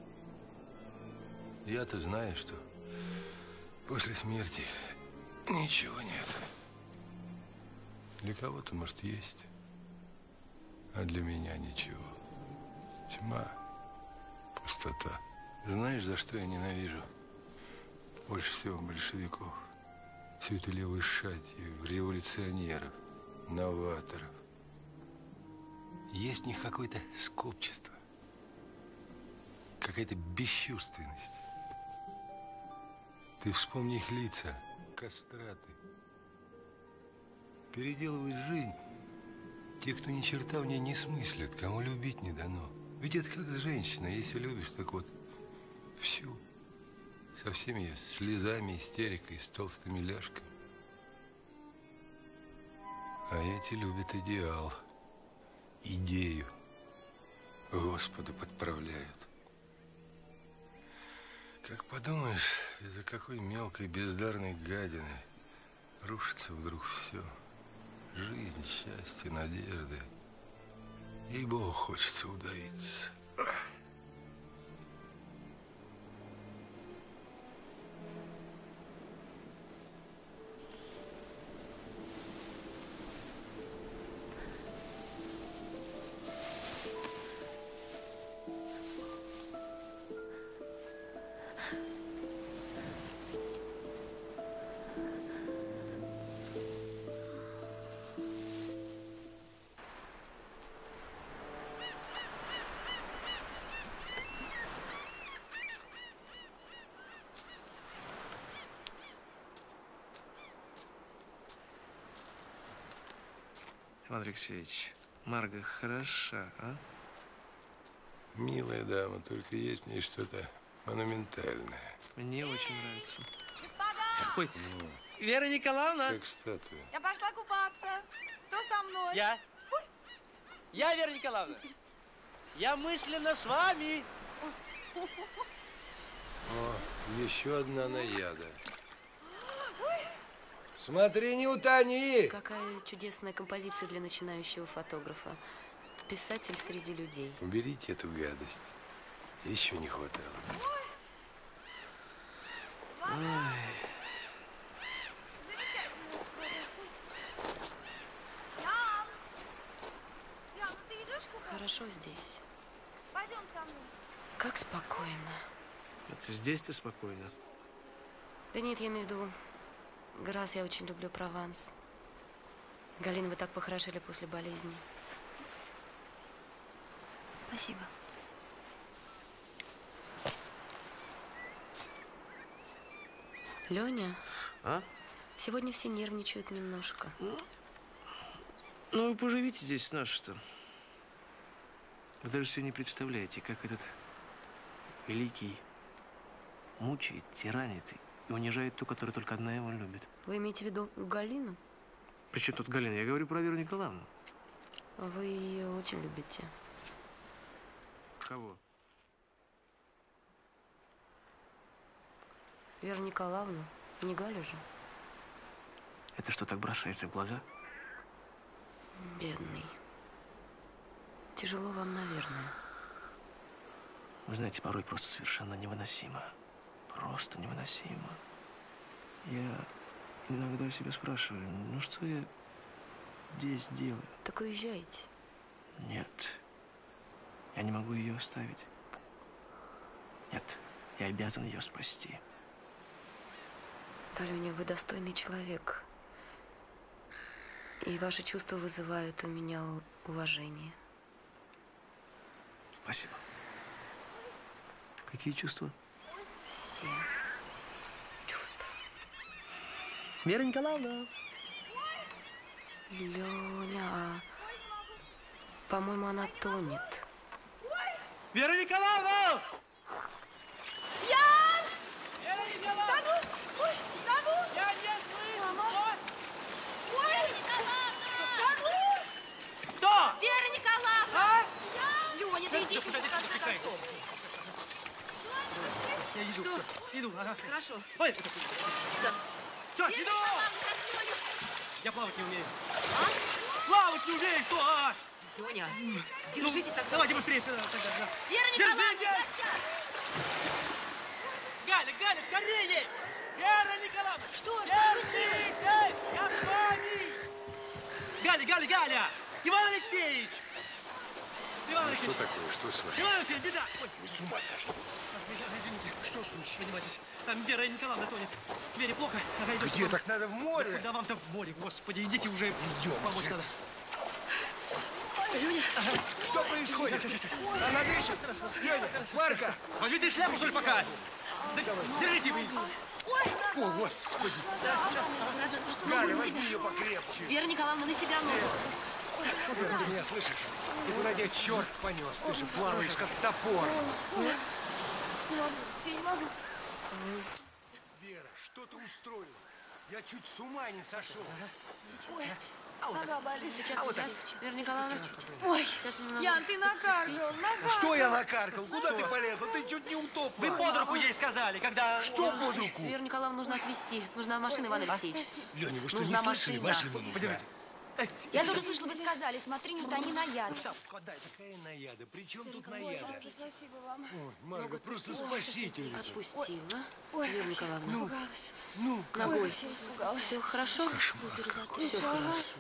Я-то знаю, что после смерти ничего нет. Для кого-то, может, есть, а для меня ничего. Тьма, пустота. Знаешь, за что я ненавижу больше всего большевиков? Всю эту левую шатью, революционеров, новаторов. Есть в них какое-то скупчество, какая-то бесчувственность. Ты вспомни их лица, кастраты. Переделывают жизнь те, кто ни черта в ней не смыслит, кому любить не дано. Ведь это как с женщиной, если любишь, так вот всю, со всеми ее слезами, истерикой, с толстыми ляжками. А эти любят идеал, идею, Господу подправляют. Как подумаешь, из-за какой мелкой бездарной гадины рушится вдруг все. Жизнь, счастье, надежды. Ей-богу, хочется удавиться. Иван Алексеевич, Марга хороша, а? Милая дама, только есть в ней что-то монументальное. Мне очень нравится. Ой, Вера Николаевна. Как статуя. Я пошла купаться. Кто со мной? Я. Ой. Я, Вера Николаевна. Я мысленно с вами. О, еще одна наяда. Смотри, не утони! Какая чудесная композиция для начинающего фотографа. Писатель среди людей. Уберите эту гадость. Еще не хватало. Ян, ну ты идешь куда? Хорошо здесь. Пойдем со мной. Как спокойно. Это здесь-то спокойно. Да нет, я имею в виду, Грасс, я очень люблю Прованс. Галина, вы так похорошели после болезни. Спасибо. Леня, А? сегодня все нервничают немножко. Ну, вы поживите здесь с нашей-то. Вы даже себе не представляете, как этот великий мучает, тиранит и унижает ту, которая только одна его любит. Вы имеете в виду Галину? Причем тут Галина? Я говорю про Веру Николаевну. Вы ее очень любите. Кого? Веру Николаевну, не Галю же. Это что, так бросается в глаза? Бедный. Тяжело вам, наверное. Вы знаете, порой просто совершенно невыносимо. Просто невыносимо. Я иногда себя спрашиваю, ну что я здесь делаю? Так уезжайте. Нет. Я не могу ее оставить. Нет. Я обязан ее спасти. Да, Леня, вы достойный человек. И ваши чувства вызывают у меня уважение. Спасибо. Какие чувства? Все чувства. Вера Николаевна. Леня, по-моему, она тонет. Вера Николаевна! Ян! Вера Николаевна! Да ну! Ой, да ну! Я не слышу! Мама! Ой! Да ну! Кто? Вера Николаевна! А? Леня, да идите уже в конце концов. Я иду. Что? Всё, иду. Ага. Хорошо. Ой. Да. Все, Вера иду! Николаевна, сейчас Леню. Я плавать не умею. А? Плавать не умею! Кто? А? Леня, держите тогда. Давайте быстрее тогда. Да. Вера Николаевна, Держите! сейчас. Галя, скорее! Вера Николаевна! Что случилось? Держитесь! Я с вами! Галя! Иван Алексеевич! Иван Что Алексеевич! такое? Что с вами? Иван Алексеевич, беда! Ой, Вы с ума сошли? извините. Что случилось? Поднимайтесь. Там Вера Николаевна тонет. Вере плохо. Ага, идёте. Где? Так надо в море. Да вам-то в море, господи. Идите уже. Идём. Помочь надо. Леня, Что происходит? Она дышит. Леня, Марка. Возьмите шляпу, что ли, пока. Держите вы. О, Господи. Галя, возьми ее покрепче. Вера Николаевна, на себя ногу. Вера, ты меня слышишь? Ты куда тебя черт понес? Ты же плаваешь, как топор. Я не могу. Вера, что ты устроила? Я чуть с ума не сошел. Ой, нога болит. Сейчас. Вера Николаевна. Ой, Сейчас немного. Ян, ты накаркал. Что я накаркал? Куда ты полезла? Ты чуть не утопла. Вы под руку ей сказали, когда... Что под руку? Веру Николаевну нужно отвезти. Нужна машина, Иван Алексеевич. Леня, вы что, Нужна не слышали? машина. Машину нужна. Подержите. Я тоже слышала, вы сказали, смотри, не утони на яд. Какая наяда? При чем тут наяда? Спасибо вам. Ой, Марга, просто спасительница. Отпустила. Ой, Вера Николаевна. испугалась. Ну, Ногой. Я испугалась. Все хорошо? Все хорошо.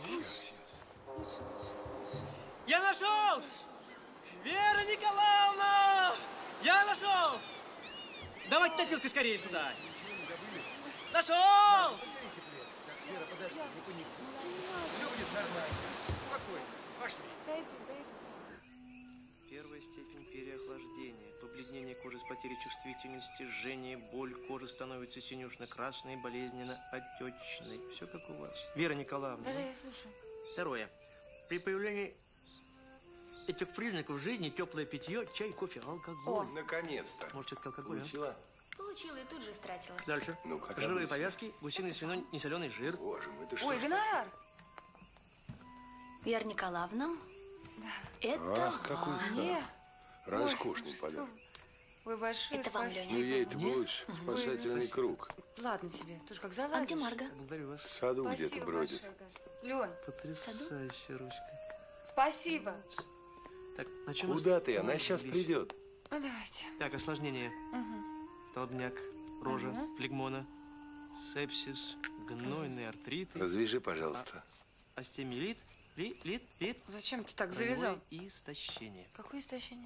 Я нашел! Вера Николаевна! Я нашел! Давайте носилки скорее сюда. Нашел! Вера, подожди, не паникуй. Все будет нормально. Спокойно. Пошли. Дойду. Первая степень переохлаждения, побледнение кожи с потерей чувствительности, жжение, боль, кожа становится синюшно-красной, болезненно-отечной. Все как у вас. Вера Николаевна. Да, я слушаю. Второе. При появлении этих признаков в жизни теплое питье, чай, кофе, алкоголь. Наконец-то. Может, все-таки алкоголь, а? Получила? Получила и тут же истратила. Дальше. Ну, как Жировые обычно. повязки, гусиный свиной, несоленый жир. Боже мой, ты что? Ой, гонорар. Вера Николаевна, это Ах, какой вам. шаг. Роскошный Ой, что подарок. вы. Ой, большое Это вам, спасибо. Ну, ей-то будет спасательный круг. Ладно тебе, ты же как А заладишь. где Марга? Благодарю вас. В саду где-то Спасибо бродит. большое, Лёнь, Потрясающая ручка. спасибо. Так, на чем мы Куда ты? Она сейчас остановились? придет. Ну, давайте. Так, осложнение. Столбняк, рожа, флегмона, сепсис, гнойные артриты. Развяжи, пожалуйста. Астемилит, лит. Зачем ты так завязал? Болевое истощение. Какое истощение?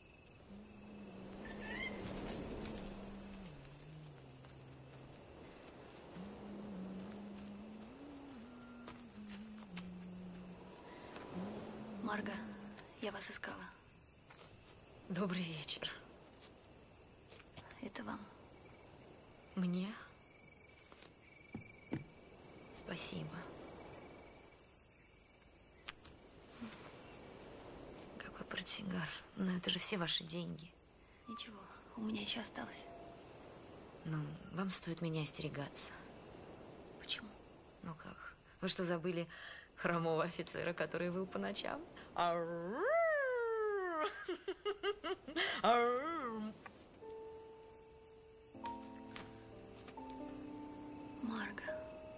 Марга, я вас искала. Добрый вечер. Это вам. Мне? Спасибо. Какой портсигар. Но это же все ваши деньги. Ничего, у меня еще осталось. Ну, вам стоит меня остерегаться. Почему? Ну как? Вы что, забыли хромого офицера, который выл по ночам? Марга.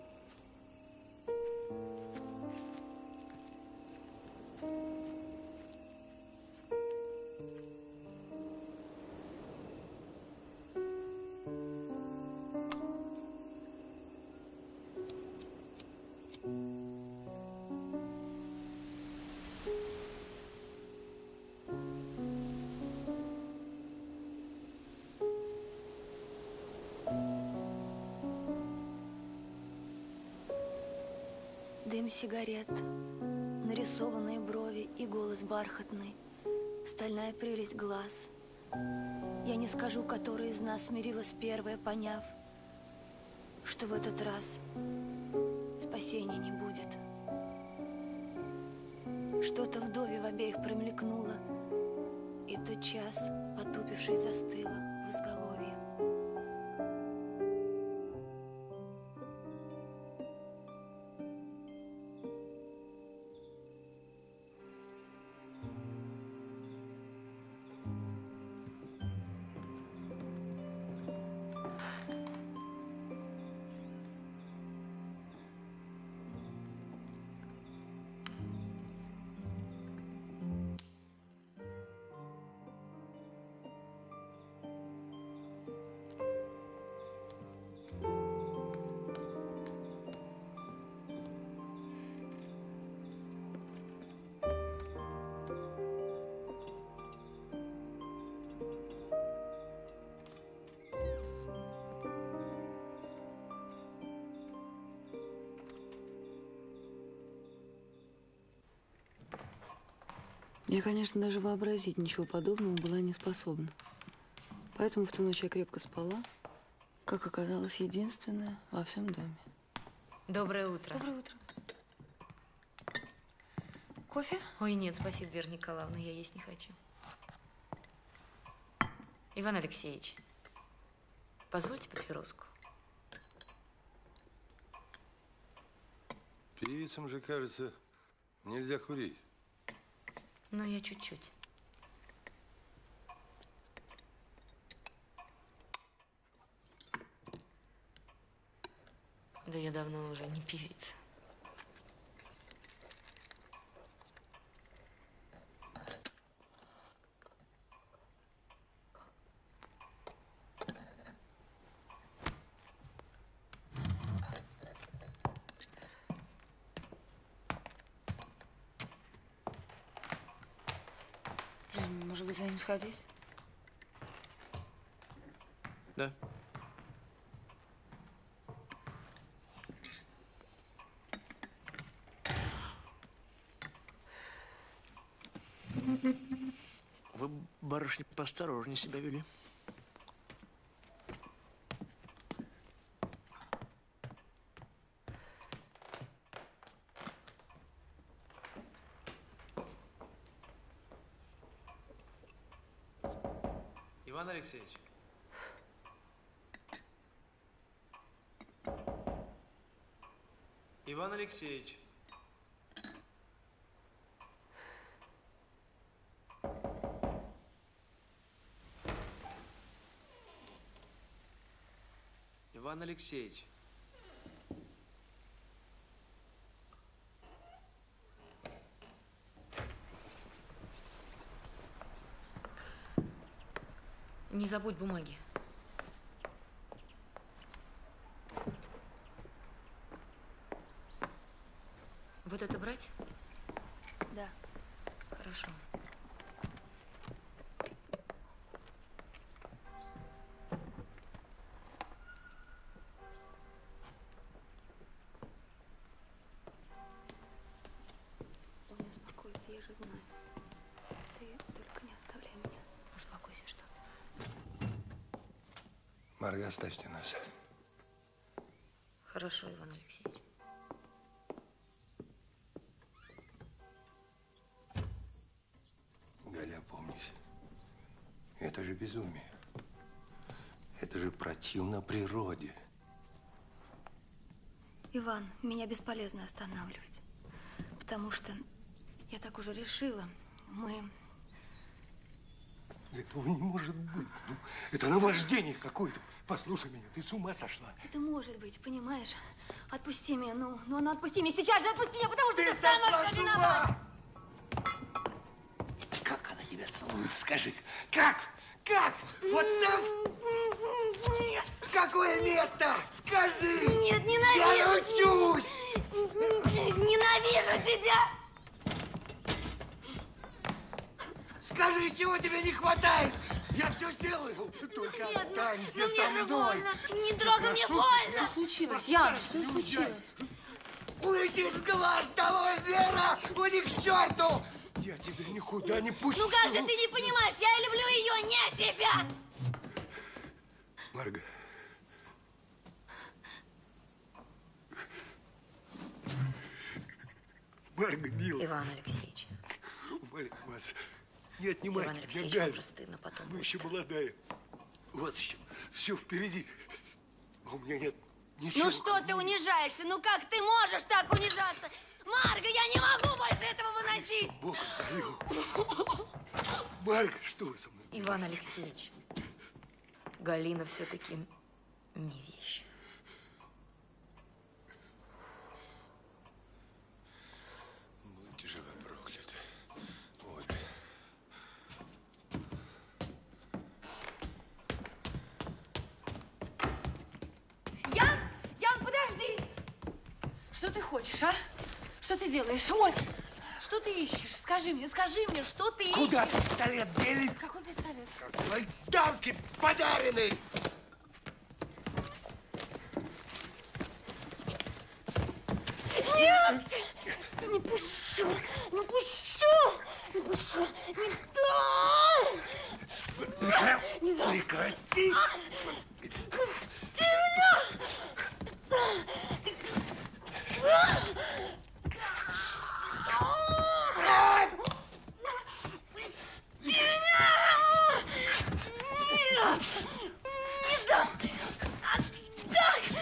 Дым сигарет, нарисованные брови и голос бархатный, стальная прелесть глаз. Я не скажу, которая из нас смирилась первая, поняв, что в этот раз спасения не будет. Что-то вдове в обеих промелькнуло, и тотчас, потупившись, застыла в изголовье. Я, конечно, даже вообразить ничего подобного была не способна. Поэтому в ту ночь я крепко спала, как оказалось, единственная во всем доме. Доброе утро. Доброе утро. Кофе? Ой, нет, спасибо, Вера Николаевна, я есть не хочу. Иван Алексеевич, позвольте папироску. Певицам же, кажется, нельзя курить. Но я чуть-чуть. Да я давно уже не певица. Может быть, за ним сходить? Да. Вы, барышня, поосторожнее себя вели. Иван Алексеевич. Иван Алексеевич. Иван Алексеевич. Не забудь бумаги. Вот это брать? Да. Хорошо. Он не успокоится, я же знаю. Ты только не оставляй меня. Успокойся, что? Марга, оставьте нас. Хорошо, Иван Алексеевич. Галя, опомнись. Это же безумие. Это же противно природе. Иван, меня бесполезно останавливать. Потому что я так уже решила. Мы... Этого не может быть. Ну, это наваждение какое-то. Послушай меня, ты с ума сошла. Это может быть, понимаешь? Отпусти меня, ну отпусти меня. Сейчас же отпусти меня, потому что ты сошла сама с все ума! виноват. Как она тебя целует, скажи? Как? Как? Вот так? Какое место? Скажи! Нет, Я ненавижу! научусь! Ненавижу тебя! Скажи, чего тебе не хватает? Я все сделаю. Только останься со мне же мной. больно. Не трогай, мне больно! Что случилось, Ян? Что случилось? Улетит в глаз долой, Вера! У них к черту! Я тебя никуда не пущу. Ну как же ты не понимаешь? Я люблю ее, не тебя! Марга. Марга, милая. Иван Алексеевич. Умоляю вас, не отнимайте Иван меня, Алексеевич, Галя. вам же стыдно потом Вы будет. еще молодая. У вас еще все впереди. А у меня нет ничего. Ну что ты унижаешься? Ну как ты можешь так унижаться? Марга, я не могу больше этого выносить! Бог молю. Марга, что вы со мной? Иван Алексеевич, Галина все-таки не вещь. Будьте же вы прокляты. Обе. Ян, подожди! Что ты хочешь, а? Что ты делаешь? Ой, что ты ищешь? Скажи мне, что ты ищешь? Куда пистолет дели? Какой пистолет? Какой дамский подаренный! Нет! Не пущу! Не пущу! Не пущу! Не дам! Не дам! Прекрати! Пусти меня! Пусти меня! Нет! Не дам! Отдай!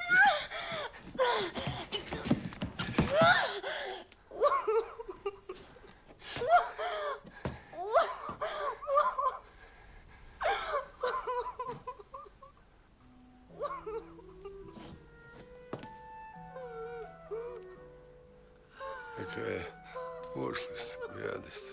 Какая пошлость, гадость.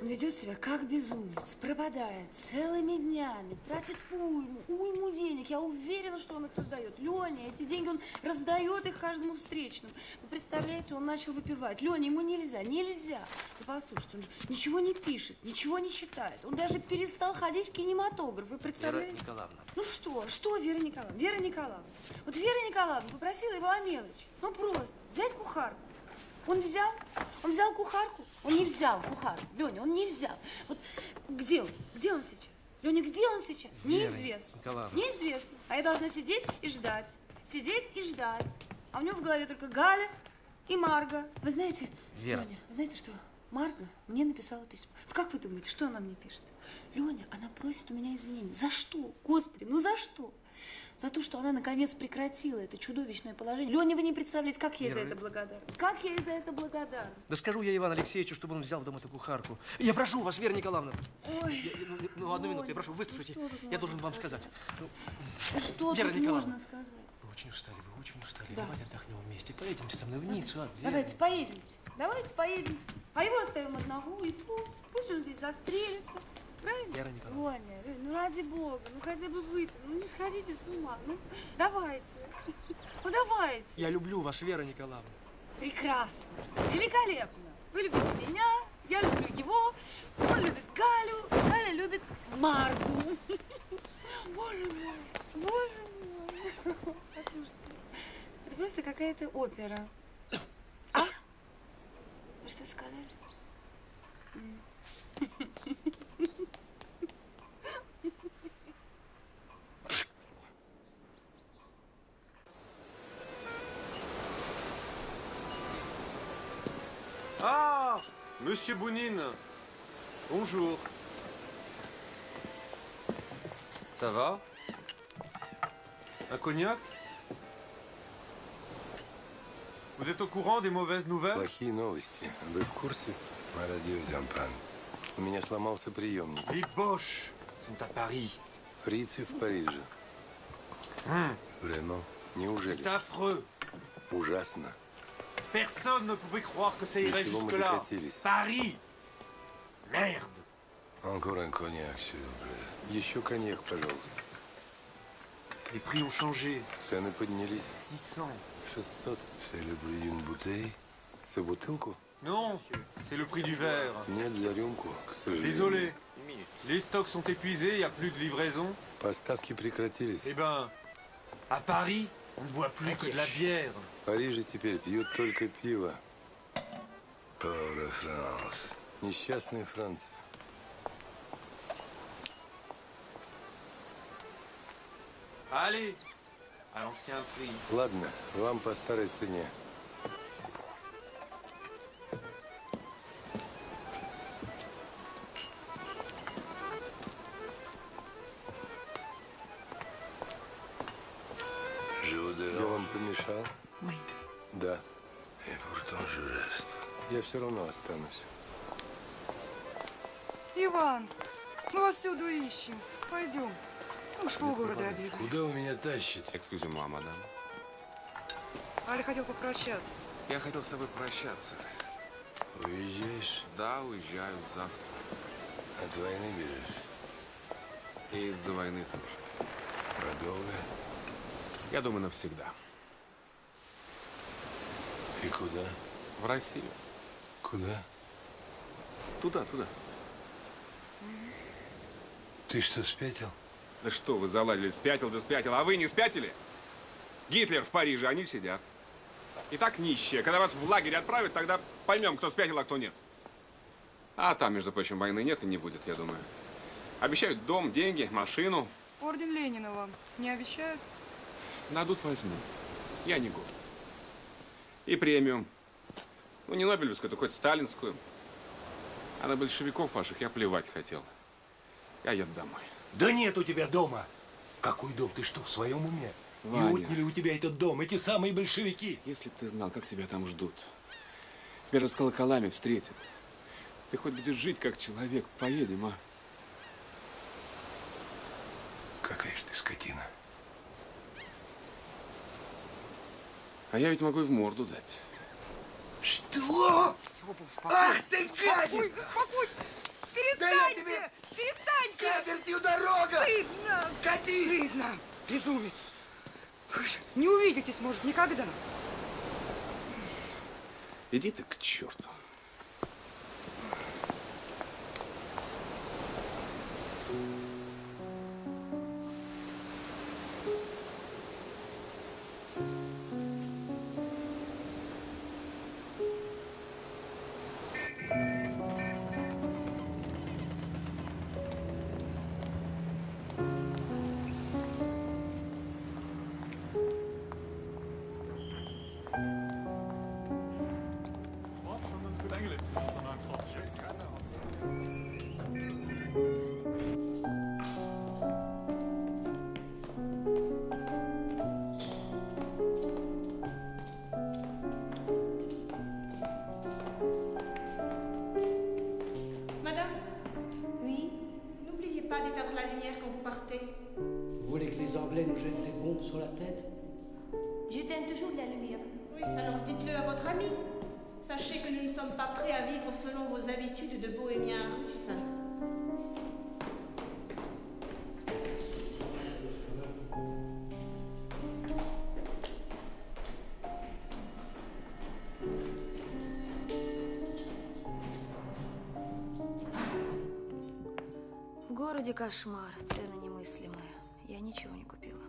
Он ведет себя как безумец, пропадает целыми днями, тратит уйму денег. Я уверена, что он их раздает. Леня, эти деньги он раздает их каждому встречному. Вы представляете, он начал выпивать. Леня, ему нельзя. Вы послушайте, он же ничего не пишет, ничего не читает. Он даже перестал ходить в кинематограф. Вы представляете? Вера Николаевна. Ну что, Вера Николаевна? Вера Николаевна. Вот Вера Николаевна попросила его о мелочи. Ну просто взять кухарку. Он взял кухарку. Он не взял кухарку. Леня, он не взял. Вот где он? Где он сейчас? Леня, где он сейчас? Неизвестно. Неизвестно. А я должна сидеть и ждать. Сидеть и ждать. А у него в голове только Галя и Марга. Вы знаете, Вера. Леня, вы знаете что? Марга мне написала письмо. Вот как вы думаете, что она мне пишет? Леня, она просит у меня извинений. За что? Господи, ну за что? За то, что она наконец прекратила это чудовищное положение. Леня, вы не представляете, как я ей за это благодарна. Как я ей за это благодарна. Да скажу я Ивану Алексеевичу, чтобы он взял в дом эту кухарку. Я прошу вас, Вера Николаевна. Ой. Ну, одну минуту, я прошу, выслушайте. Я должен вам сказать. Что Вера тут можно сказать? Вы очень устали, вы очень устали. Да. Давайте отдохнем вместе. Поедемте со мной в Ниццу. Давайте поедемте. Давайте поедемте. А его оставим одного, и пусть он здесь застрелится. Правильно? Вера Николаевна. Леня, ну ради бога, ну хотя бы вы, ну не сходите с ума. Ну, давайте. Ну, давайте. Я люблю вас, Вера Николаевна. Прекрасно. Великолепно. Вы любите меня, я люблю его, он любит Галю, Галя любит Маргу. Боже мой, боже мой. Послушайте, это просто какая-то опера. А? Вы что сказали? Ah, Monsieur Bounine. Bonjour. Ça va? Un cognac? Vous êtes au courant des mauvaises nouvelles? Плохие новости. Вы в курсе? Радио Джампан. У меня сломался приемник. Les Boches sont à Paris. Фрицы в Париже. Vraiment? Неужели? C'est affreux. Ужасно. Personne ne pouvait croire que ça irait Ничего мы jusque-là. докатились. Paris! Merde! Encore un cognac, s'il vous plaît. Еще коньяк, пожалуйста. Les prix ont changé. Цены поднялись. 600. 600. C'est le prix d'une bouteille. За бутылку? Non, c'est le prix du verre. Нет, за рюмку, к сожалению. Désolé. Les stocks sont épuisés, il n'y a plus de livraison. Поставки прекратились. Eh ben, à Paris, on ne boit plus que de la bière. В Париже теперь пьют только пиво. Pauvre France. Несчастная Франция. Allez, à l'ancien prix. Ладно, вам по старой цене. Я вам помешал? Ой. Да. Я все равно останусь. Иван, мы вас всюду ищем. Пойдем. Уж полгорода обидно. Куда вы меня тащите? Экскюзюма, мадам. Аля хотел попрощаться. Я хотел с тобой прощаться. Уезжаешь? Да, уезжаю завтра. От войны бежишь? И из-за войны тоже. Надолго? Я думаю, навсегда. И куда? В Россию. Куда? Туда. Ты что, спятил? Да что вы заладили, спятил. А вы не спятили? Гитлер в Париже, они сидят. И так нищие. Когда вас в лагерь отправят, тогда поймем, кто спятил, а кто нет. А там, между прочим, войны нет и не будет, я думаю. Обещают дом, деньги, машину. Орден Ленина вам не обещают? Дадут, возьму. Я не голый. И премию. Ну, не Нобелевскую, то хоть сталинскую. А на большевиков ваших я плевать хотел. Я еду домой. Да нет у тебя дома. Какой дом? Ты что, в своем уме? Ваня. И отняли у тебя этот дом, эти самые большевики. Если б ты знал, как тебя там ждут. Тебя же с колоколами встретят. Ты хоть будешь жить как человек. Поедем, а? Какая ж ты скотина. А я ведь могу и в морду дать. Что? Ах ты гадина! перестаньте! Перестаньте! Катертью дорога! Стыдно! Кати! Стыдно! Безумец! Не увидитесь, может, никогда. Иди ты к черту. Madame? Oui? N'oubliez pas d'éteindre la lumière quand vous partez. Vous voulez que les Anglais nous jettent des bombes sur la tête? J'éteins toujours la lumière. Oui, alors dites-le à votre ami. Sachez que nous ne sommes pas prêts à vivre selon vos habitudes de bohémiens russes. В городе кошмар, цены немыслимые. Я ничего не купила.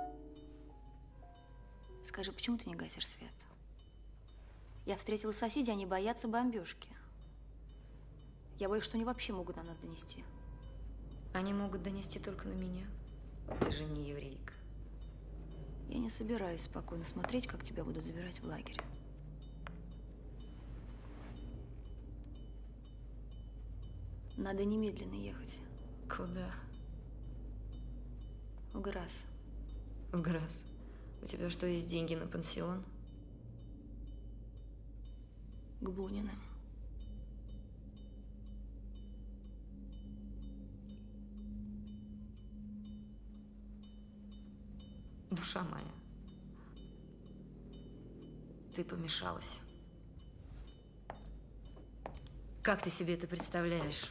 Скажи, почему ты не гасишь свет? Я встретила соседей, они боятся бомбежки. Я боюсь, что они вообще могут на нас донести. Они могут донести только на меня. Ты же не еврейка. Я не собираюсь спокойно смотреть, как тебя будут забирать в лагерь. Надо немедленно ехать. Куда? В Грасс. В Грасс. У тебя что, есть деньги на пансион? К Буниным. Душа моя. Ты помешалась. Как ты себе это представляешь?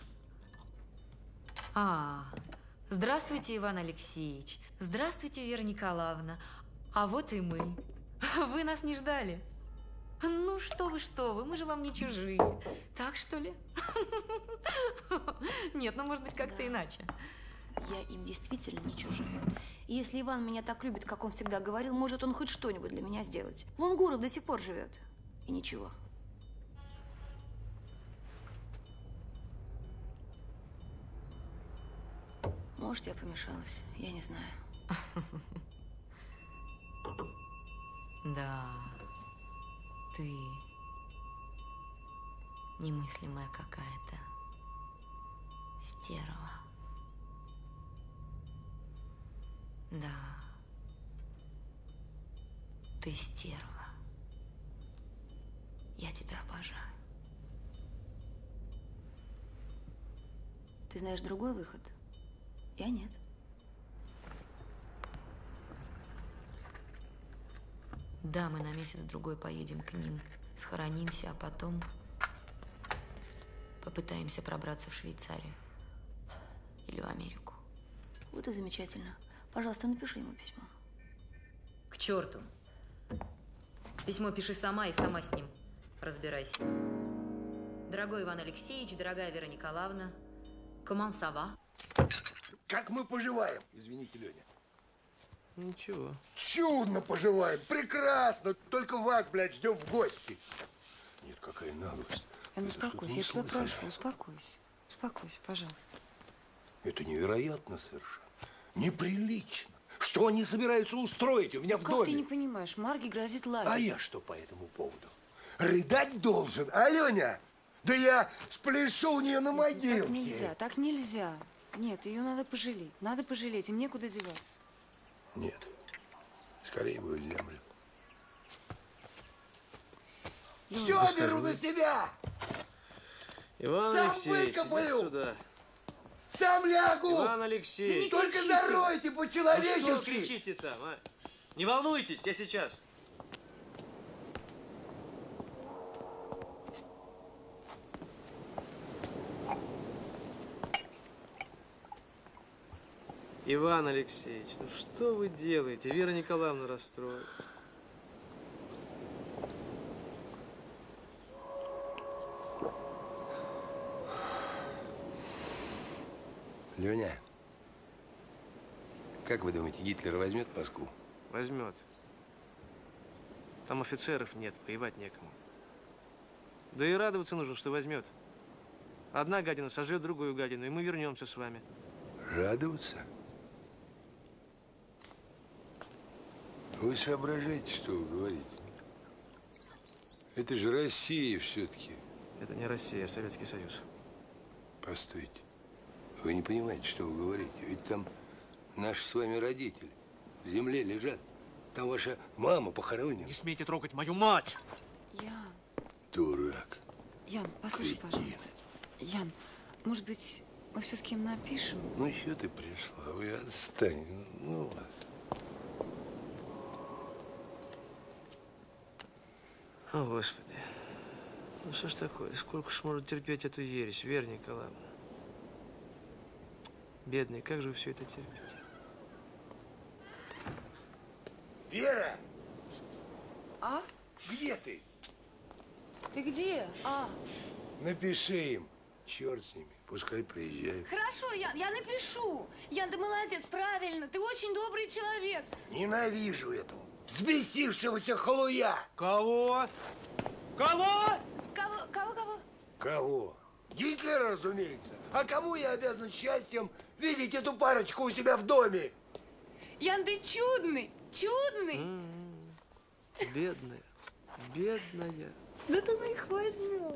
Здравствуйте, Иван Алексеевич. Здравствуйте, Вера Николаевна. А вот и мы. Вы нас не ждали. Ну, что вы, мы же вам не чужие. Так, что ли? Нет, ну, может быть, как-то иначе. Я им действительно не чужая. И если Иван меня так любит, как он всегда говорил, может он хоть что-нибудь для меня сделать. Вон Гуров до сих пор живет. И ничего. Может, я помешалась. Я не знаю. Да. Ты немыслимая какая-то стерва. Да. Ты стерва. Я тебя обожаю. Ты знаешь другой выход? Я нет. Да, мы на месяц-другой поедем к ним, схоронимся, а потом попытаемся пробраться в Швейцарию или в Америку. Вот и замечательно. Пожалуйста, напиши ему письмо. К черту. Письмо пиши сама и сама с ним разбирайся. Дорогой Иван Алексеевич, дорогая Вера Николаевна, comment ça va? Как мы поживаем? Извините, Леня. Ничего. Чудно поживаем, прекрасно. Только вас, блядь, ждем в гости. Нет, какая наглость. Успокойся, я тебя прошу, успокойся. Успокойся, пожалуйста. Это невероятно совершенно. Неприлично. Что они собираются устроить у меня в доме? Как ты не понимаешь, Марге грозит лагерь. А я что по этому поводу? Рыдать должен, а, Леня? Да я спляшу у нее на могилке. Так нельзя, так нельзя. Нет, ее надо пожалеть, им некуда деваться. Нет, скорее бы в землю. Все беру на себя! Иван Сам Алексеевич, иди выкопаю! сюда. Сам лягу! Иван Алексеевич! Да только заройте Ну по-человечески! что кричите там, а? Не волнуйтесь, я сейчас. Иван Алексеевич, ну что вы делаете? Вера Николаевна расстроится. Леня, как вы думаете, Гитлер возьмет Москву? Возьмет. Там офицеров нет, воевать некому. Да и радоваться нужно, что возьмет. Одна гадина сожрет другую гадину, и мы вернемся с вами. Радоваться? Вы соображаете, что вы говорите? Это же Россия все-таки. Это не Россия, а Советский Союз. Постойте. Вы не понимаете, что вы говорите. Ведь там наши с вами родители в земле лежат. Там ваша мама похоронена. Не смейте трогать мою мать! Ян. Дурак. Ян, послушай, пожалуйста. Ян, может быть, мы все-таки им напишем? Ну, еще ты пришла, вы отстань. Ну, ладно. О, Господи. Ну, что ж такое? Сколько ж может терпеть эту ересь, Вера Николаевна? Бедный, как же вы все это терпите? Вера! А? Где ты? Ты где? А? Напиши им. Черт с ними. Пускай приезжают. Хорошо, Ян, я напишу. Ян, ты молодец, правильно. Ты очень добрый человек. Ненавижу этого взбесившегося халуя. Кого? Кого? Кого? Кого? Гитлера, разумеется. А кому я обязан счастьем видеть эту парочку у себя в доме? Ян, ты чудный, чудный. Бедная, бедная. Зато мы их возьмем.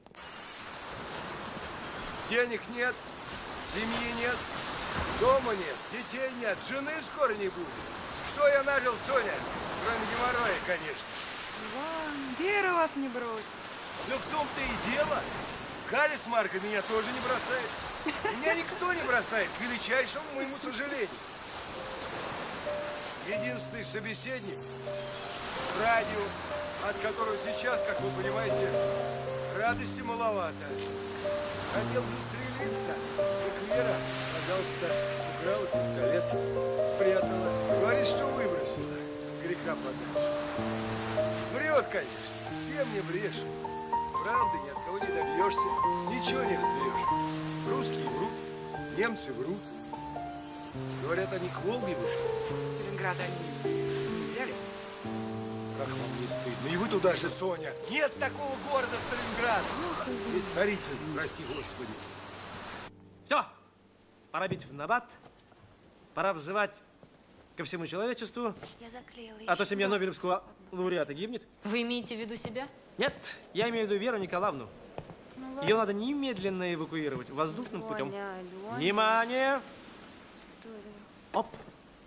Денег нет, семьи нет, дома нет, детей нет, жены скоро не будет. Что я нажил, Соня? Кроме геморроя, конечно. Иван, Вера вас не бросит. Ну в том-то и дело. Галя с Маркой меня тоже не бросает. Меня никто не бросает, к величайшему моему сожалению. Единственный собеседник – радио, от которого сейчас, как вы понимаете, радости маловато. Хотел застрелиться, как Вера, пожалуйста, украла пистолет, спрятала. Говорит, что выбросила. Греха подальше. Врет, конечно, все мне брешут. Правды ни от кого не добьешься, ничего не разберешь. Русские врут, немцы врут. Говорят, они к Волге вышли. Сталинград они не взяли? Как вам не стыдно? И вы туда же, Соня. Нет такого города Сталинград. Есть царицын, прости господи. Все, пора бить в набат, пора взывать ко всему человечеству, Я заклеила а то еще. семья Нобелевского лауреата гибнет. Вы имеете в виду себя? Нет, я имею в виду Веру Николаевну. Ее надо немедленно эвакуировать воздушным путем. Леня. Внимание! Что это? Оп!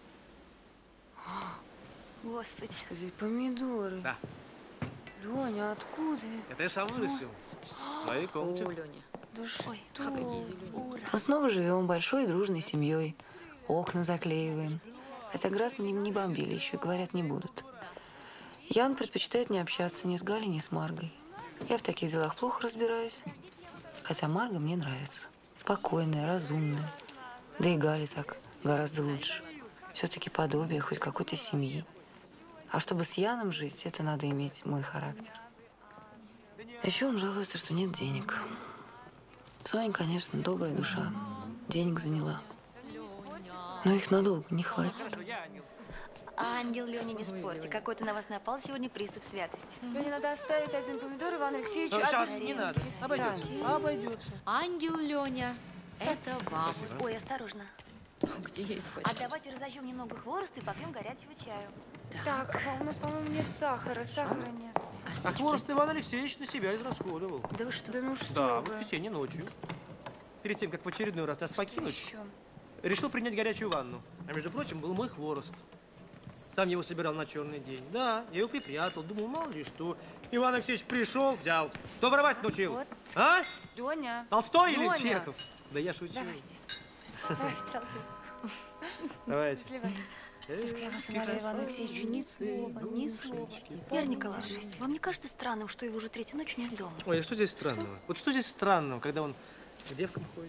Господи. Господи, помидоры. Да. Леня, откуда Это я сам вырастил. В своей комнате. О, Леня. Да что? Мы снова живем большой дружной семьей. Окна заклеиваем. Хотя Град не бомбили еще, и говорят, не будут. Ян предпочитает не общаться ни с Галей, ни с Маргой. Я в таких делах плохо разбираюсь. Хотя Марга мне нравится. Спокойная, разумная. Да и Галя так гораздо лучше. Все-таки подобие хоть какой-то семьи. А чтобы с Яном жить, это надо иметь мой характер. Еще он жалуется, что нет денег. Соня, конечно, добрая душа. Денег заняла. Но их надолго не хватит. Ангел, Леня, не спорьте. Какой-то на вас напал сегодня приступ святости. Лене надо оставить один помидор Ивану Алексеевичу. Сейчас один. не надо. Обойдется. Обойдется. Ангел, Леня, это вам. Ой, осторожно. Где есть А давайте разожжем немного хвороста и попьем горячего чаю. Так, у нас, по-моему, нет сахара. Сахара нет. А хворост Иван Алексеевич на себя израсходовал. Да вы что? Да ну что Да, в вы. воскресенье ночью. Перед тем, как в очередной раз нас покинуть, Еще? решил принять горячую ванну. А между прочим, был мой хворост. Сам его собирал на черный день. Да, я его припрятал. Думал, мало ли что. Иван Алексеевич пришел, взял. Кто воровать научил? Вот. А? Леня. Толстой Леня. или Чехов? Да я шучу. Давайте. Давайте. Сливайте. Я вас умоляю, Ивану Алексеевичу, ни слова, ни слова. Вера Николаевна, вам не кажется странным, что его уже третью ночь нет дома? Ой, а что здесь странного? Вот что здесь странного, когда он к девкам ходит?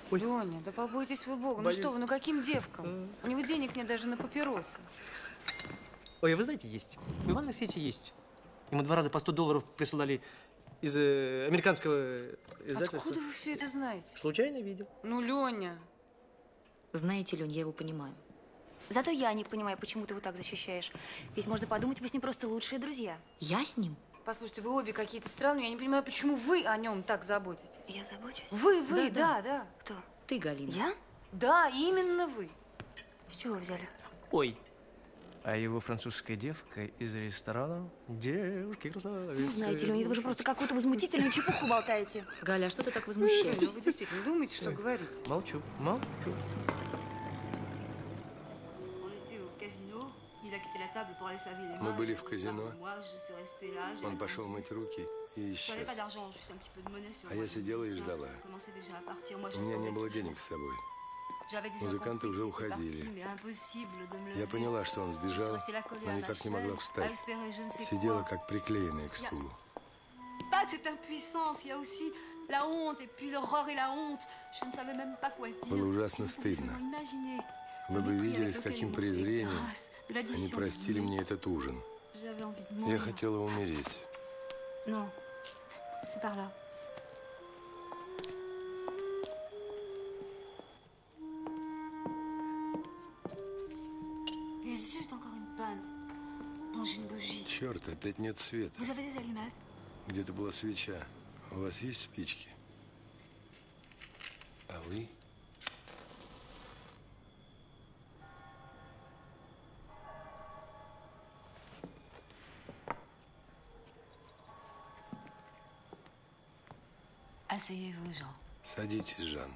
Леня, да побойтесь вы Бога. Боюсь. Ну что вы, ну каким девкам? У него денег нет даже на папиросы. Ой, а вы знаете, есть. У Ивана Алексеевича есть. Ему 2 раза по $100 присылали из американского издательства. Откуда вы все это знаете? Случайно видел. Ну, Леня. Знаете, Лень, я его понимаю. Зато я не понимаю, почему ты его так защищаешь. Ведь можно подумать, вы с ним просто лучшие друзья. Я с ним? Послушайте, вы обе какие-то странные. Я не понимаю, почему вы о нем так заботитесь. Я забочусь? Вы, да. Кто? Ты, Галина. Я? Да, именно вы. С чего взяли? Ой. А его французская девка из ресторана девушки красавицы. Ну, знаете, Леонид, вы же просто какую-то возмутительную чепуху болтаете. Галя, а что ты так Ну, возмущаешься? вы действительно думаете, что говорите? Молчу. Мы были в казино. Он пошел мыть руки и исчез. А я сидела и ждала. У меня не было денег с собой. Музыканты уже уходили. Я поняла, что он сбежал, но никак не могла встать. Сидела как приклеенная к стулу. Pas de cette impuissance, il y a aussi la honte, et puis l'horreur et la honte. Je ne savais même pas quoi dire. Было ужасно стыдно. Вы бы видели, с каким презрением они простили мне этот ужин. Я хотела умереть. Non, c'est par là. Et zut, encore une panne. Bon, j'ai une bougie. Черт, опять нет света. Vous avez des allumettes? Где-то была свеча. У вас есть спички? А вы? Asseyez-vous, Jean. Садитесь, Жан.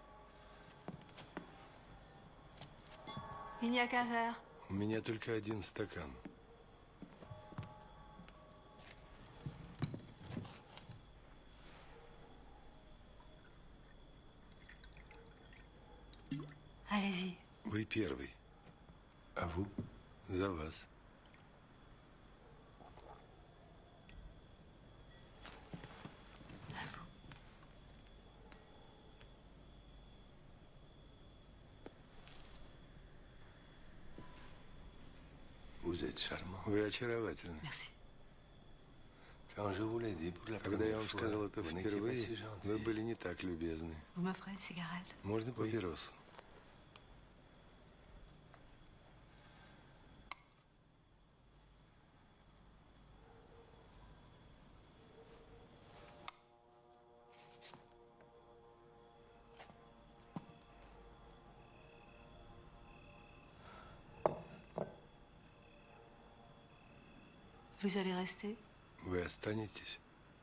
Il n'y a qu'un verre. У меня только один стакан. Allez-y. Вы первый. А вы? За вас. Вы очаровательны. Когда я вам сказал это впервые, вы были не так любезны. Vous m'offrez une cigarette? Можно папиросу? Vous allez rester? Вы останетесь?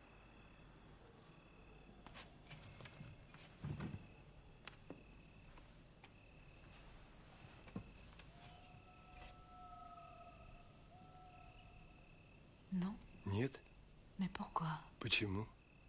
Non. Нет? Mais pourquoi? Почему?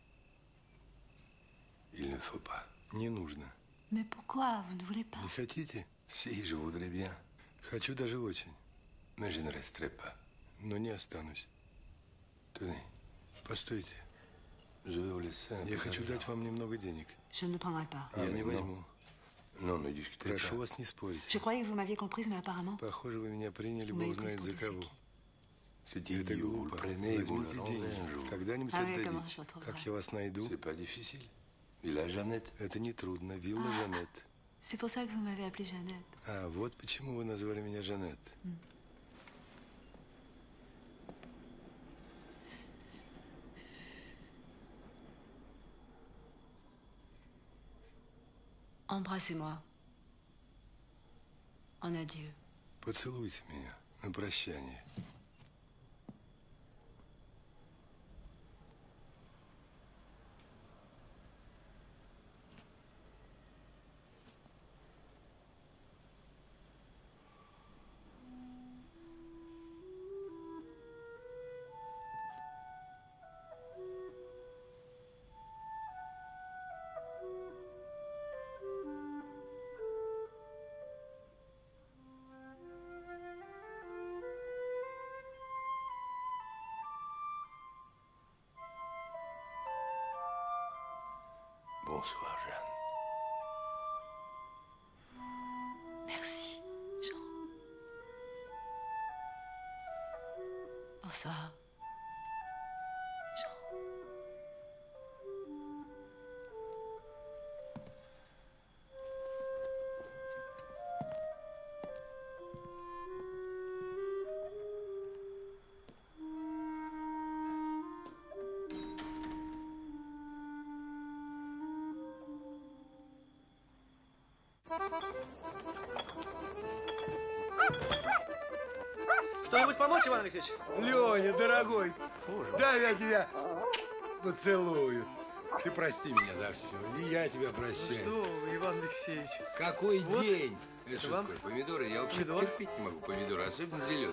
Il ne faut pas. Не нужно. Mais pourquoi? Vous ne voulez pas? Не хотите? Si, je voudrais bien. Хочу даже очень. Mais je ne resterai pas. Но не останусь. Tenez, постойте. Я хочу дать вам немного денег. Je ne prendrai pas. Я не возьму. Прошу вас не спорить. Je croyais que vous m'aviez comprise, mais apparemment. Похоже, вы меня приняли, Вы бог знает за кого. Это глупо. Возьмите деньги. Когда-нибудь отдадите. Как я вас найду? Это нетрудно. Вилла Жанет. C'est pour ça que vous m'avez appelée Jeannette. А, вот почему вы назвали меня Жанет. Embrassez-moi. En adieu. Поцелуйте меня на прощание. Bonsoir, Jeanne. Bonsoir. Что-нибудь помочь, Иван Алексеевич? Леня, дорогой, дай я тебя поцелую. Ты прости меня за все, и я тебя прощаю. Ну что вы, Иван Алексеевич? Какой Вот. день? Это Это что вам? такое? Помидоры? Я вообще Помидор. терпеть не могу помидоры, особенно зеленые.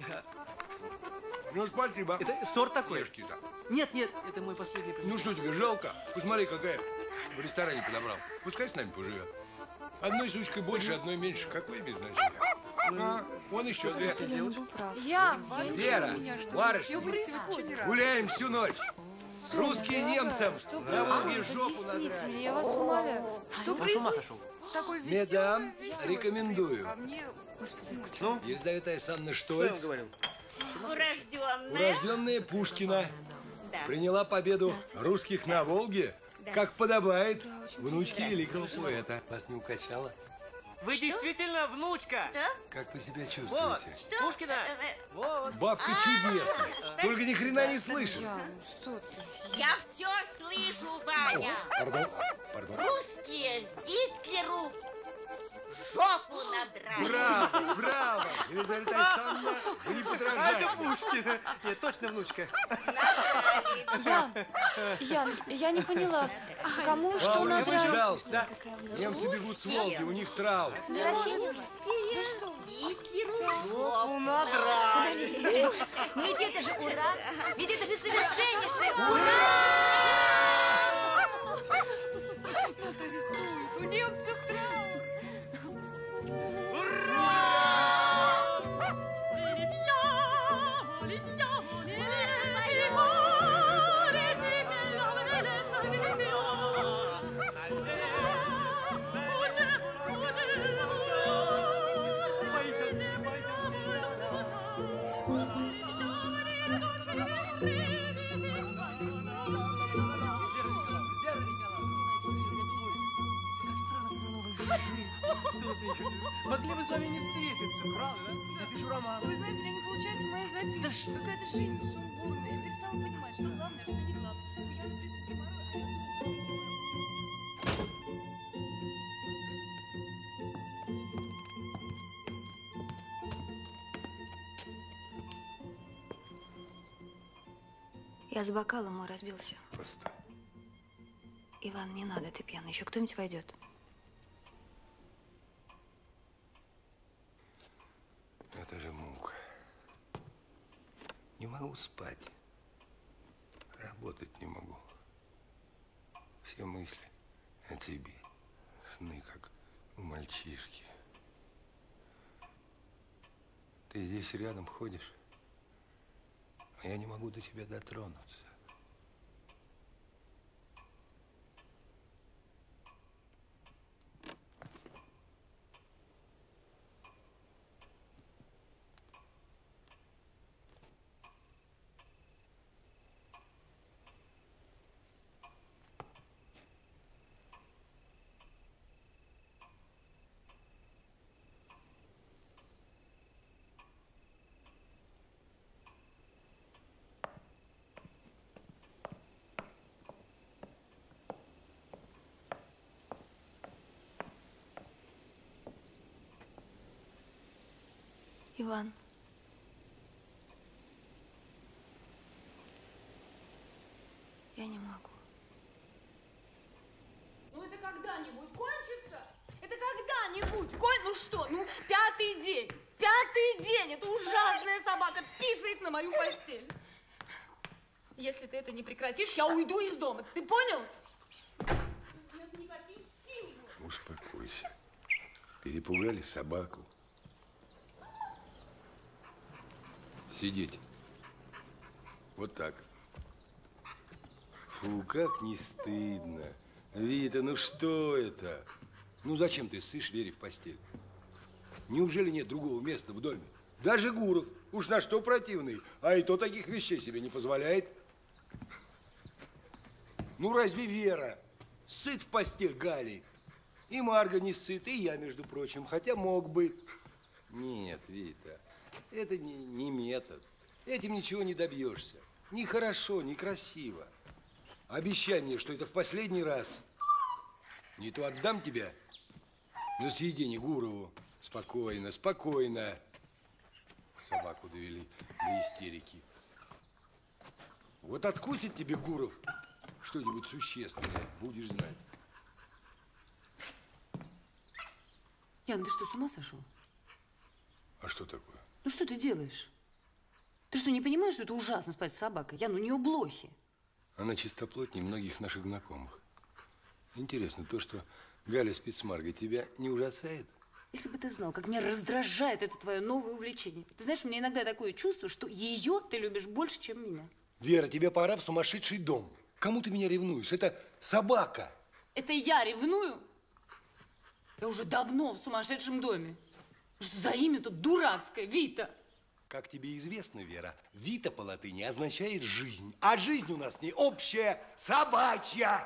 Ну, спасибо. Это сорт такой? Ешки-то. Нет, нет, это мой последний помидор. Ну что тебе, жалко? Посмотри, какая в ресторане подобрал. Пускай с нами поживет. Одной сучкой больше, одной меньше. Какое без значения? А, вон еще две. Вера, барышня, гуляем всю ночь. Русские немцам на Волге жопу надрали. Я вас умоляю. Что Он с ума сошел. такой Медам, рекомендую. Ну? Елизавета Александровна Что я вам Штольц, говорил? урожденная Пушкина, приняла победу русских на Волге, как подобает внучке великого поэта. Вас не укачало? Вы действительно внучка? Как вы себя Вот, чувствуете? Пушкина. Вот. Бабка чудесная, только ни хрена не слышит. Что ты? Я все слышу, Ваня. Пардон, пардон. Русские Гитлеру жопу надрали. Браво, браво! Елизавета Александровна, вы не А это подражаете. Пушкина. Нет, точно внучка. Ян, я не поняла, кому что Павлович надрали? сдался. Немцы бегут с Волги, у них траур. Жопу надрали. Подождите, но ведь это же ура! Ведь это же совершеннейшее ура! У немцев траур. Могли бы с вами не встретиться, правда? Я пишу роман. Вы знаете, у меня не получается моя запись. Какая-то жизнь сумбурная. Я перестала понимать, что главное, что не главное. Я на приступе порой, Я с бокалом мой разбился. Постой. Иван, не надо, ты пьяный. Еще кто-нибудь войдет. Это же мука. Не могу спать. Работать не могу. Все мысли о тебе. Сны, как у мальчишки. Ты здесь рядом ходишь, а я не могу до тебя дотронуться. Иван. Я не могу. Ну это когда-нибудь кончится? Это когда-нибудь? Ну что? Ну, пятый день. Пятый день. Это ужасная собака писает на мою постель. Если ты это не прекратишь, я уйду из дома. Ты понял? Нет никаких сил. Успокойся. Перепугали собаку. Сидеть. Вот так. Фу, как не стыдно. Вита, ну что это? Ну зачем ты ссышь Вере в постель? Неужели нет другого места в доме? Даже Гуров, уж на что противный, а и то таких вещей себе не позволяет. Ну разве Вера сыт в постель Гали? И Марга не сыт, и я, между прочим, хотя мог бы. Нет, Вита, это не метод. Этим ничего не добьешься. Ни хорошо, ни красиво. Обещай мне, что это в последний раз. Не то отдам тебя на съедение Гурову. Спокойно, спокойно. Собаку довели до истерики. Вот откусит тебе Гуров что-нибудь существенное, будешь знать. Ян, ты что, с ума сошел? А что такое? Ну что ты делаешь? Ты что, не понимаешь, что это ужасно спать с собакой? Ян, у нее блохи. Она чистоплотнее многих наших знакомых. Интересно, то, что Галя спит с Маргой, тебя не ужасает? Если бы ты знал, как меня раздражает это твое новое увлечение. Ты знаешь, у меня иногда такое чувство, что ее ты любишь больше, чем меня. Вера, тебе пора в сумасшедший дом. Кому ты меня ревнуешь? Это собака. Это я ревную? Я уже давно в сумасшедшем доме. Что за имя тут дурацкое, Вита? Как тебе известно, Вера, Вита по латыни означает жизнь. А жизнь у нас не общая, собачья.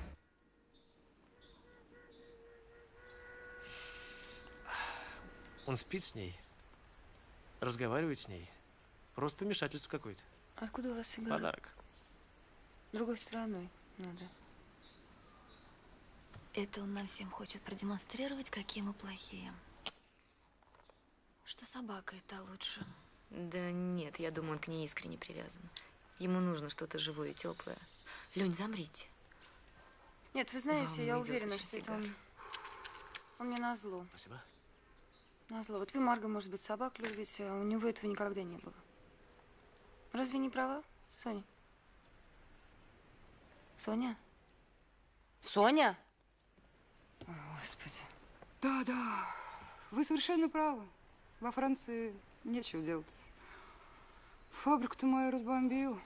Он спит с ней, разговаривает с ней. Просто помешательство какое-то. Откуда у вас сигара? Подарок. Другой стороной надо. Это он нам всем хочет продемонстрировать, какие мы плохие. Что собака это лучше. Да нет, я думаю, он к ней искренне привязан. Ему нужно что-то живое и теплое. Лёнь, замрите. Нет, вы знаете, я Вам идёт уверена, очень что это сигар. он мне назло. Спасибо. Назло. Вот вы, Марга, может быть, собак любите, а у него этого никогда не было. Разве не права, Соня? Соня? Соня? О, Господи. Да, вы совершенно правы. Во Франции нечего делать. Фабрику-то мою разбомбил.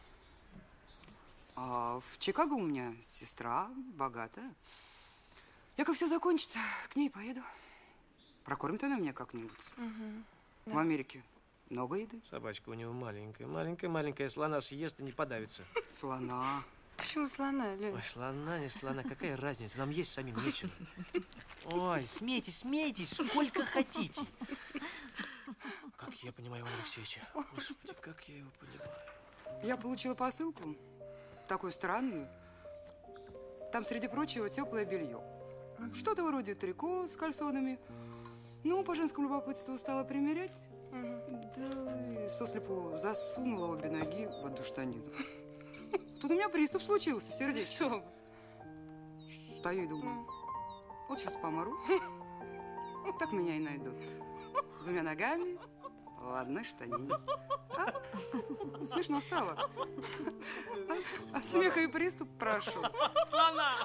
А в Чикаго у меня сестра богатая. Я как все закончится, к ней поеду. Прокормит она меня как-нибудь. Угу, В Америке много еды. Собачка у него маленькая, слона съест и не подавится. Слона. Почему слона, Лёнь? Ой, слона, не слона, какая разница? Нам есть самим нечего. Ой, смейтесь, сколько хотите. Как я понимаю Ивана Алексеевича. Господи, как я его понимаю. Я получила посылку, такую странную. Там, среди прочего, теплое белье. Что-то вроде трико с кальсонами. Ну, по женскому любопытству стала примерять. Да и сослепу засунула обе ноги в одну штанину. Тут у меня приступ случился, сердечко. Что? Стою и думаю, вот сейчас помру. Вот так меня и найдут. С двумя ногами в одной штанине. А? Смешно стало. От смеха и приступ прошел. Слона!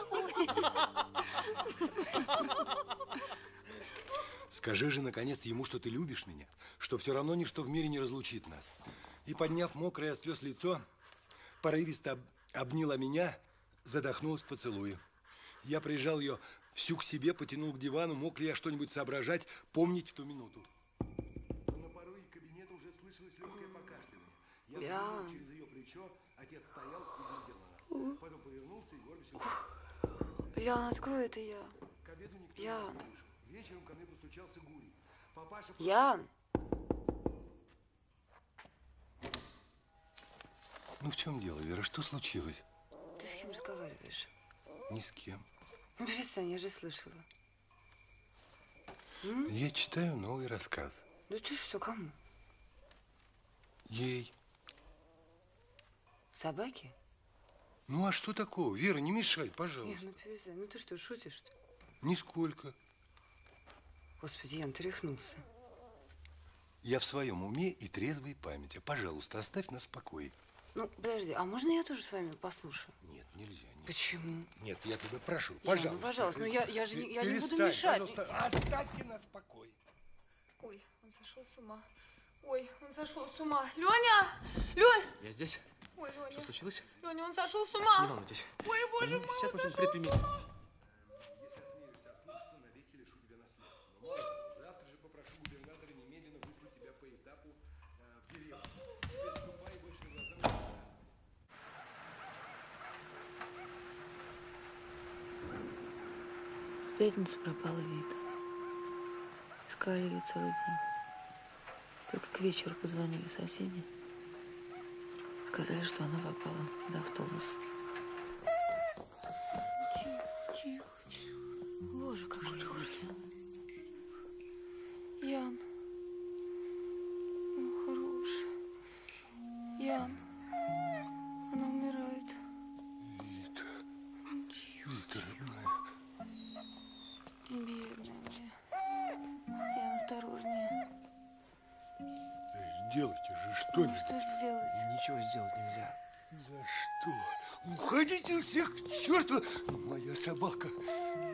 Скажи же, наконец, ему, что ты любишь меня, что все равно ничто в мире не разлучит нас. И, подняв мокрое от слез лицо, порывисто обняла меня, задохнулась в поцелуе. Я прижал ее всю к себе, потянул к дивану. Мог ли я что-нибудь соображать, помнить в ту минуту? На пороге кабинета уже слышалось легкое покашливание. Я взглянул через ее плечо, отец стоял и глядел на нас. Потом повернулся и горбился. Ян, открой, это я. К обеду никто Ян. не слышал. Вечером ко мне постучался Гурий. Папаша... Ян! Ну, в чем дело, Вера? Что случилось? Ты с кем разговариваешь? Ни с кем. Ну, перестань, я же слышала. Я читаю новый рассказ. Да ты что, кому? Ей. Собаке? Ну, а что такого? Вера, не мешай, пожалуйста. Ну, перестань. Ну, ты что, шутишь-то? Нисколько. Господи, Ян, ты рехнулся. Я в своем уме и трезвой памяти. Пожалуйста, оставь нас в покое. Ну, подожди, а можно я тоже с вами послушаю? Нет, нельзя. Нет. Почему? Нет, я тебя прошу, Ян, пожалуйста. ну, пожалуйста, ну я же не буду Перестань, мешать. пожалуйста, оставьте нас в покое. Ой, он сошел с ума. Ой, он сошел с ума. Леня! Лёнь! Я здесь. Ой, Леня. Что случилось? Леня, он сошел с ума. Не волнуйтесь. Ой, боже мой, сейчас он машину сошел предпримите. с ума. Завтра же попрошу губернатора немедленно выслать тебя по этапу пятницу пропала Вита. Искали ее целый день. Только к вечеру позвонили соседи. Сказали, что она попала под автобус. Тихо, тихо. Боже, какой ужас. Ян. Ну, хорошая. Ян. Она умирает. Вита. Вита, родная. Бедная моя. Ян, осторожнее. Да сделайте же что-нибудь. Что сделать? Ничего сделать нельзя. За что? Уходите всех к черту! Моя собака. Родная.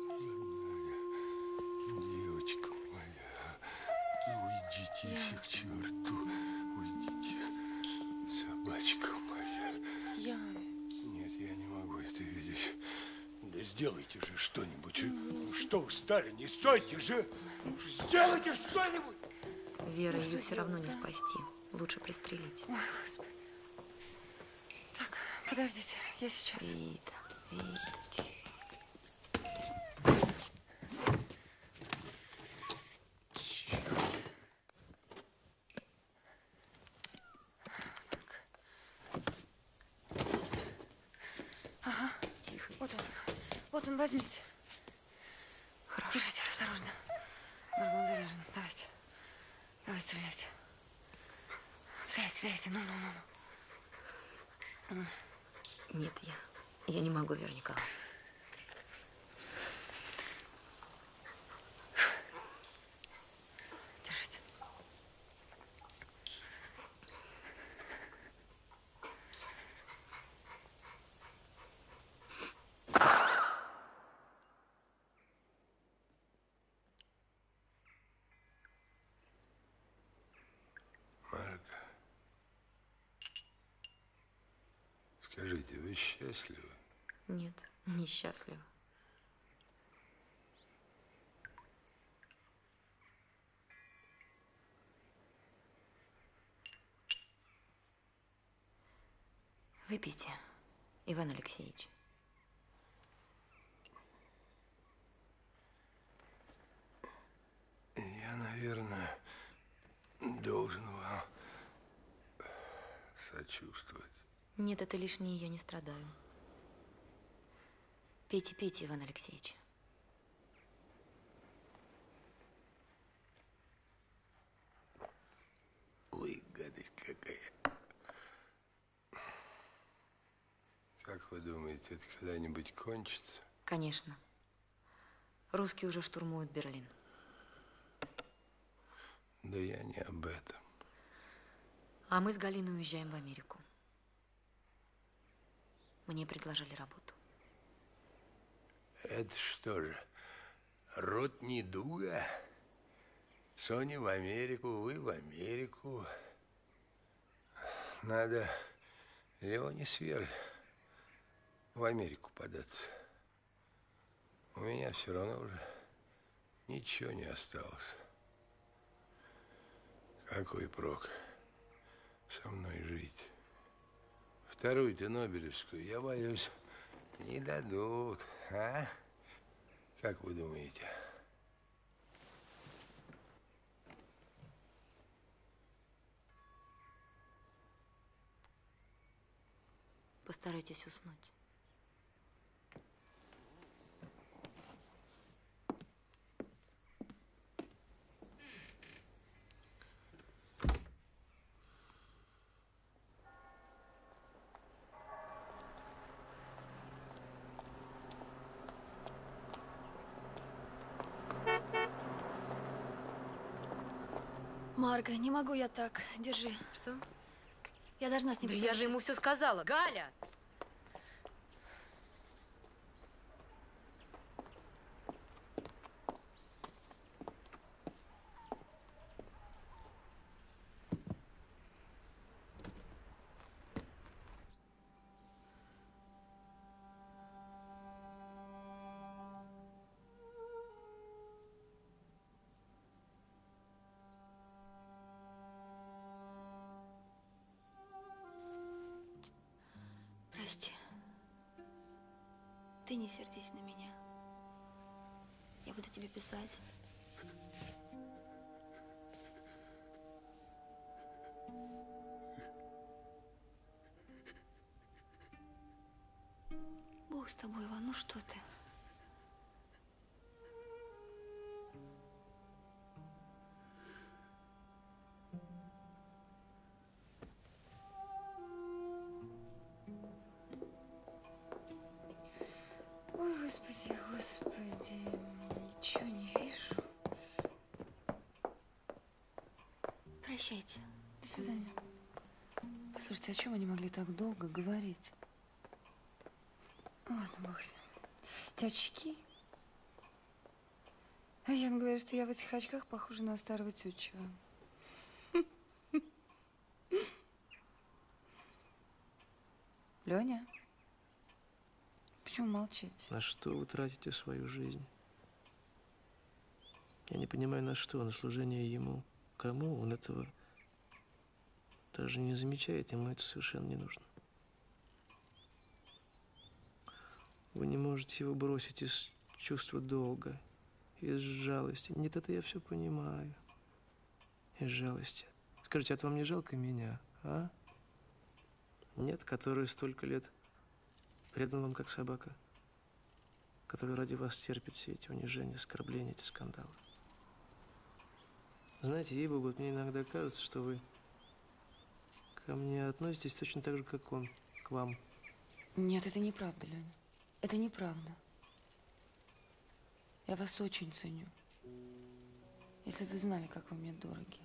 Девочка моя. Уйдите все к черту. Уйдите. Собачка моя. Ян. Нет, я не могу это видеть. Да сделайте же что-нибудь. Ну, что вы стали? Не стойте же! Сделайте что-нибудь! Вера, ее все равно не спасти. Лучше пристрелить. Ой, Господи. Так, подождите, я сейчас. Вита, Вита. Ага. Тихо. Вот он, возьмите. Хорошо. Держите, осторожно. Маргон заряжен. Давайте. Давайте, стреляйте. Стреляйте, ну. Нет, я не могу, Вера Николаевна. Держите. Марга, скажите, вы счастливы? Нет, несчастлива. Выпейте, Иван Алексеевич. Я, наверное, должен вам сочувствовать. Нет, это лишнее, я не страдаю. Пейте, пейте, Иван Алексеевич. Ой, гадость какая. Как вы думаете, это когда-нибудь кончится? Конечно. Русские уже штурмуют Берлин. Да я не об этом. А мы с Галиной уезжаем в Америку. Мне предложили работу. Это что же, Ротнидуга? Соня в Америку, вы в Америку. Надо Леоне с Верой в Америку податься. У меня все равно уже ничего не осталось. Какой прок со мной жить? Вторую-то Нобелевскую, я боюсь, не дадут, а? Как вы думаете? Постарайтесь уснуть. Марга, не могу я так. Держи. Что? Я должна с ним Да я же ему все сказала. Галя! Прости. Ты не сердись на меня. Я буду тебе писать. Бог с тобой, Иван, ну что ты? Ой, господи, господи, ничего не вижу. Прощайте. До свидания. Послушайте, о чем они могли так долго говорить? Ладно, бог с ним. Эти очки? А Ян говорит, что я в этих очках похожа на старого тютчева. Леня, почему молчите? На что вы тратите свою жизнь? Я не понимаю, на что? На служение ему. Кому? Он этого даже не замечает, ему это совершенно не нужно. Вы не можете его бросить из чувства долга, из жалости. Нет, это я все понимаю. Из жалости. Скажите, а вам не жалко меня, а? Нет, который столько лет предан вам как собака, который ради вас терпит все эти унижения, оскорбления, эти скандалы. Знаете, ей-богу, мне иногда кажется, что вы ко мне относитесь точно так же, как он к вам. Нет, это неправда, Леня. Это неправда. Я вас очень ценю. Если бы вы знали, как вы мне дороги.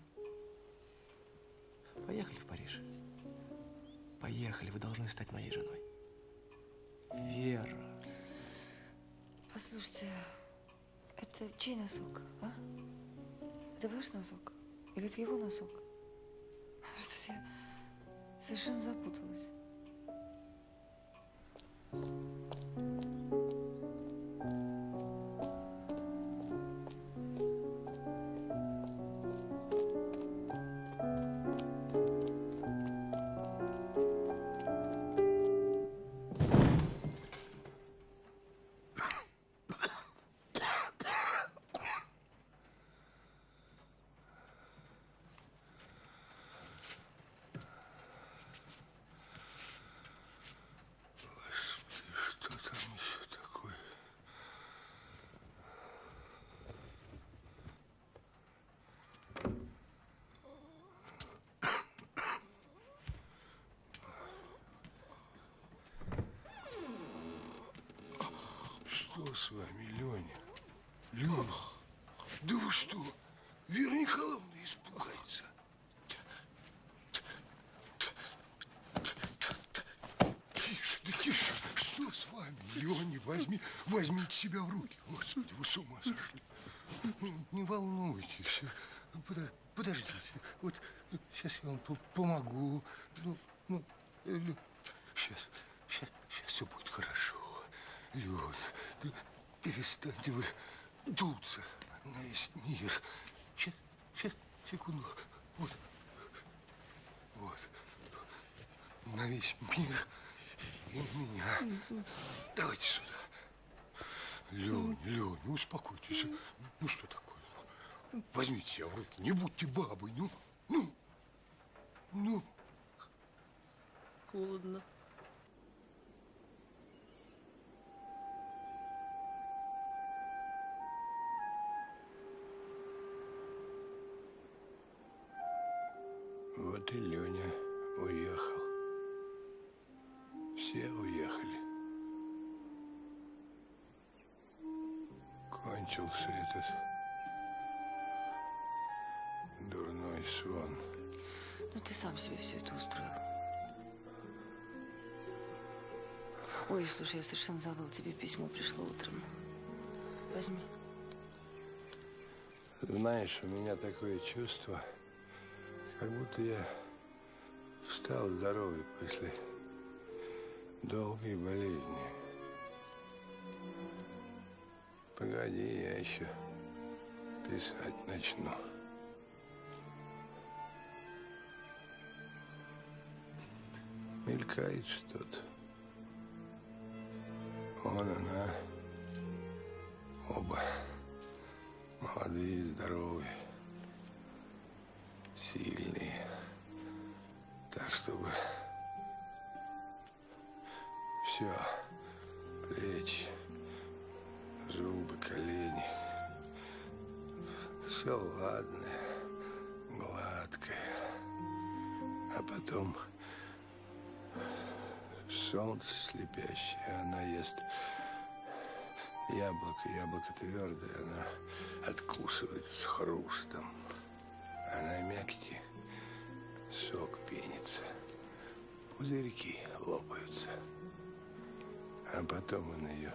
Поехали в Париж. Поехали, вы должны стать моей женой. Вера. Послушайте, это чей носок, а? Это ваш носок? Или это его носок? Что-то я совершенно запуталась. Что с вами, Леня? Леня, да вы что? Вера Михайловна испугается. Тише, да тише. Что с вами, Леня? Возьмите себя в руки. Господи, вы с ума сошли. Не волнуйтесь. Подождите. Вот сейчас я вам помогу. Сейчас все будет хорошо. Лёня, да перестаньте вы дуться на весь мир. Сейчас, секунду. Вот. На весь мир и меня. Давайте сюда. Лёня, успокойтесь. Ну что такое? Возьмите себя в руки, не будьте бабой. Ну. Холодно. Вот и Леня уехал. Все уехали. Кончился этот дурной сон. Ну, ты сам себе все это устроил. Ой, слушай, я совершенно забыла. Тебе письмо пришло утром. Возьми. Знаешь, у меня такое чувство, как будто я встал здоровый после долгой болезни. Погоди, я еще писать начну. Мелькает что-то. Он, она, оба Молодые, здоровые, сильные. Так, чтобы все, плечи, зубы, колени, все ладное, гладкое. А потом солнце слепящее, она ест яблоко твердое, она откусывает с хрустом, а на мякоти сок пенится, пузырьки лопаются, а потом он ее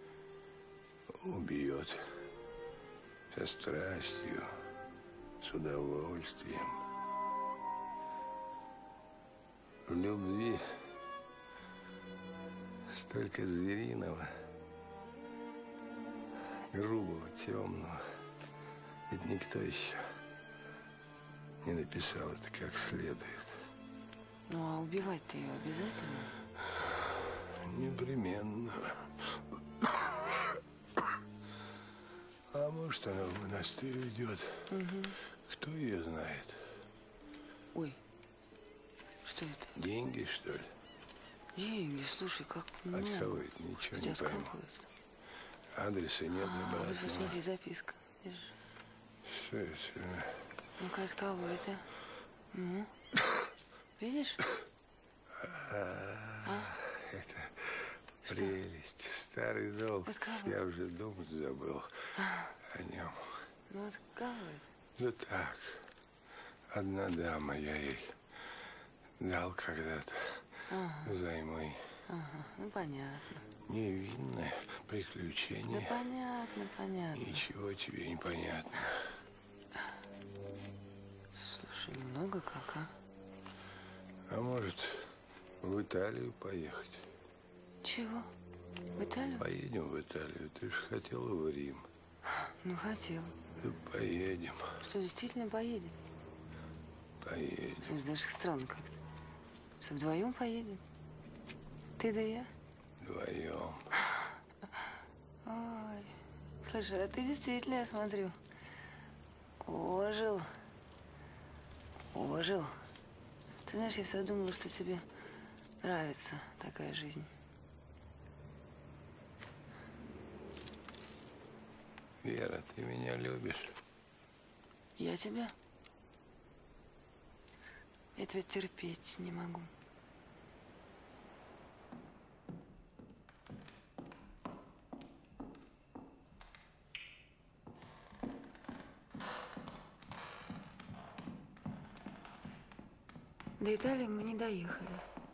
убьет со страстью, с удовольствием. В любви столько звериного, грубого, темного. Ведь никто еще не написал это как следует. Ну, а убивать-то ее обязательно? Непременно. А может, она в монастырь уйдет. Угу. Кто ее знает? Ой, что это? Деньги, что ли? Деньги, слушай, как много. От кого это? Ничего не пойму. Адреса нет, вот посмотри, записка. Держи. Что это? Ну-ка, от кого это? Ну, видишь? Это прелесть. Старый долг. Я уже думать забыл о нем. Ну, от кого это? Да так. Одна дама, я ей дал когда-то взаймы. Ага, ну понятно. Невинное приключение. Да понятно, понятно. Ничего тебе не понятно. Слушай, много как, а? А может, в Италию поехать? Чего? В Италию? Поедем в Италию. Ты же хотела в Рим. Ну, хотел. Да поедем. Что, действительно поедем? Поедем. Слушай, даже странно как-то. Что, вдвоем поедем? Ты да я? Вдвоем. Ой. Слушай, а ты действительно, я смотрю, ожил. Ожил. Ты знаешь, я всегда думала, что тебе нравится такая жизнь. Вера, ты меня любишь? Я тебя? Я тебя терпеть не могу. До Италии мы не доехали.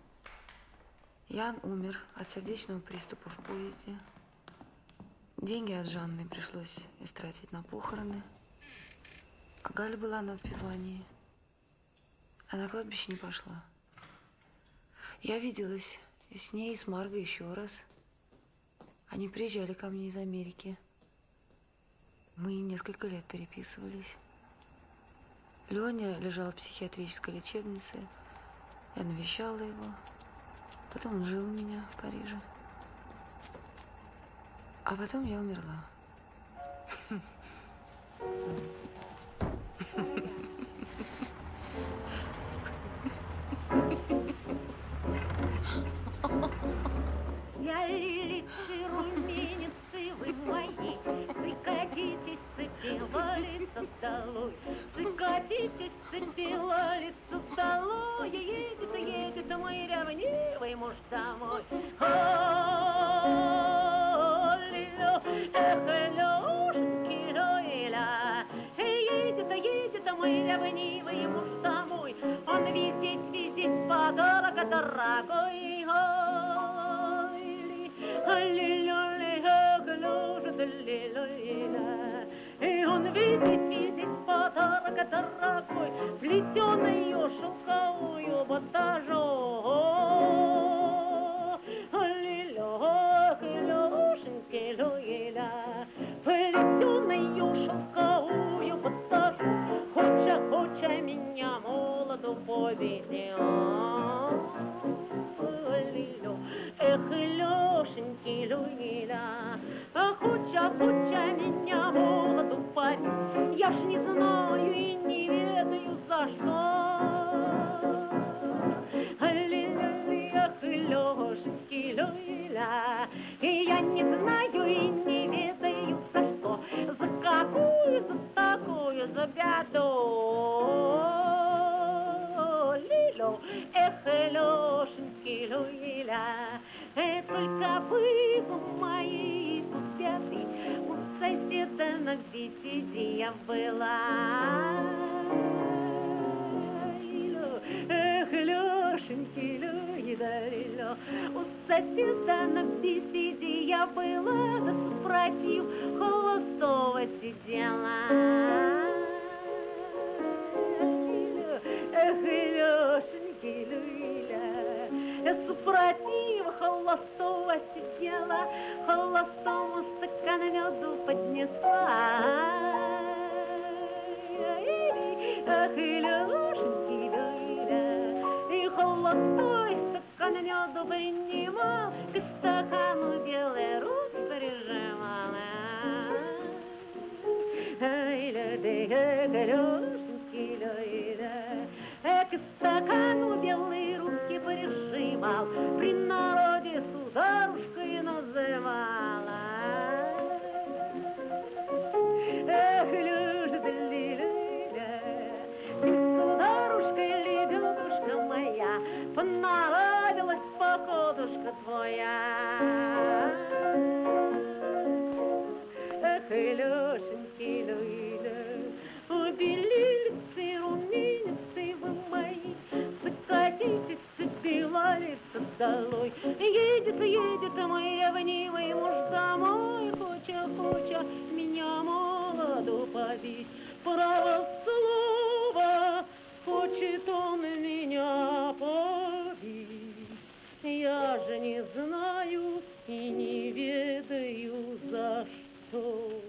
Ян умер от сердечного приступа в поезде. Деньги от Жанны пришлось истратить на похороны. А Галя была на отпевании. А на кладбище не пошла. Я виделась и с ней, и с Маргой еще раз. Они приезжали ко мне из Америки. Мы несколько лет переписывались. Леня лежал в психиатрической лечебнице. Я навещала его. Потом он жил у меня в Париже. А потом я умерла. Я лилицы, руменицы, вы мои, прикатитесь, цепила лицо долой, прикатитесь, цепила лицо долой, едет мой ревнивый муж домой. Эх, Лёшеньки, Лёля, едет мой ревнивый муж домой, он висит подарок дорогой. И он видит подарок дорогой, плетеную шелковую батажу. Лёшеньки, Лёля, плетеную шелковую батажу, хоча меня молоду повезет. Эх, Лёшеньки, Лёля, хоча меня молоду повезет. Люля. Только вы, мои купеты, у соседа на беседе я была. Эх, Лешеньки, Люля, у соседа на беседе я была, да супротив холостого сидела. Эх, Лешеньки, Люля, супротив холостого сидела, холостому стакан меду поднесла. Эх, Лешеньки, Люля, и холостой стакан меду принимал, к стакану белые руки прижимала. Эй, Лешеньки, Люля, к стакану белые руки прижимал, при народе сударушкой называла. Эх, Люля, сударушка, лебедушка моя, понравилась походушка твоя. Эх, Лешеньки, Люля, белилицы, румяницы вы мои, закатитесь, белалица долой. Едет мой ревнивый муж домой, хоча меня молоду побить. Право слово, хочет он меня побить. Я же не знаю и не ведаю за что.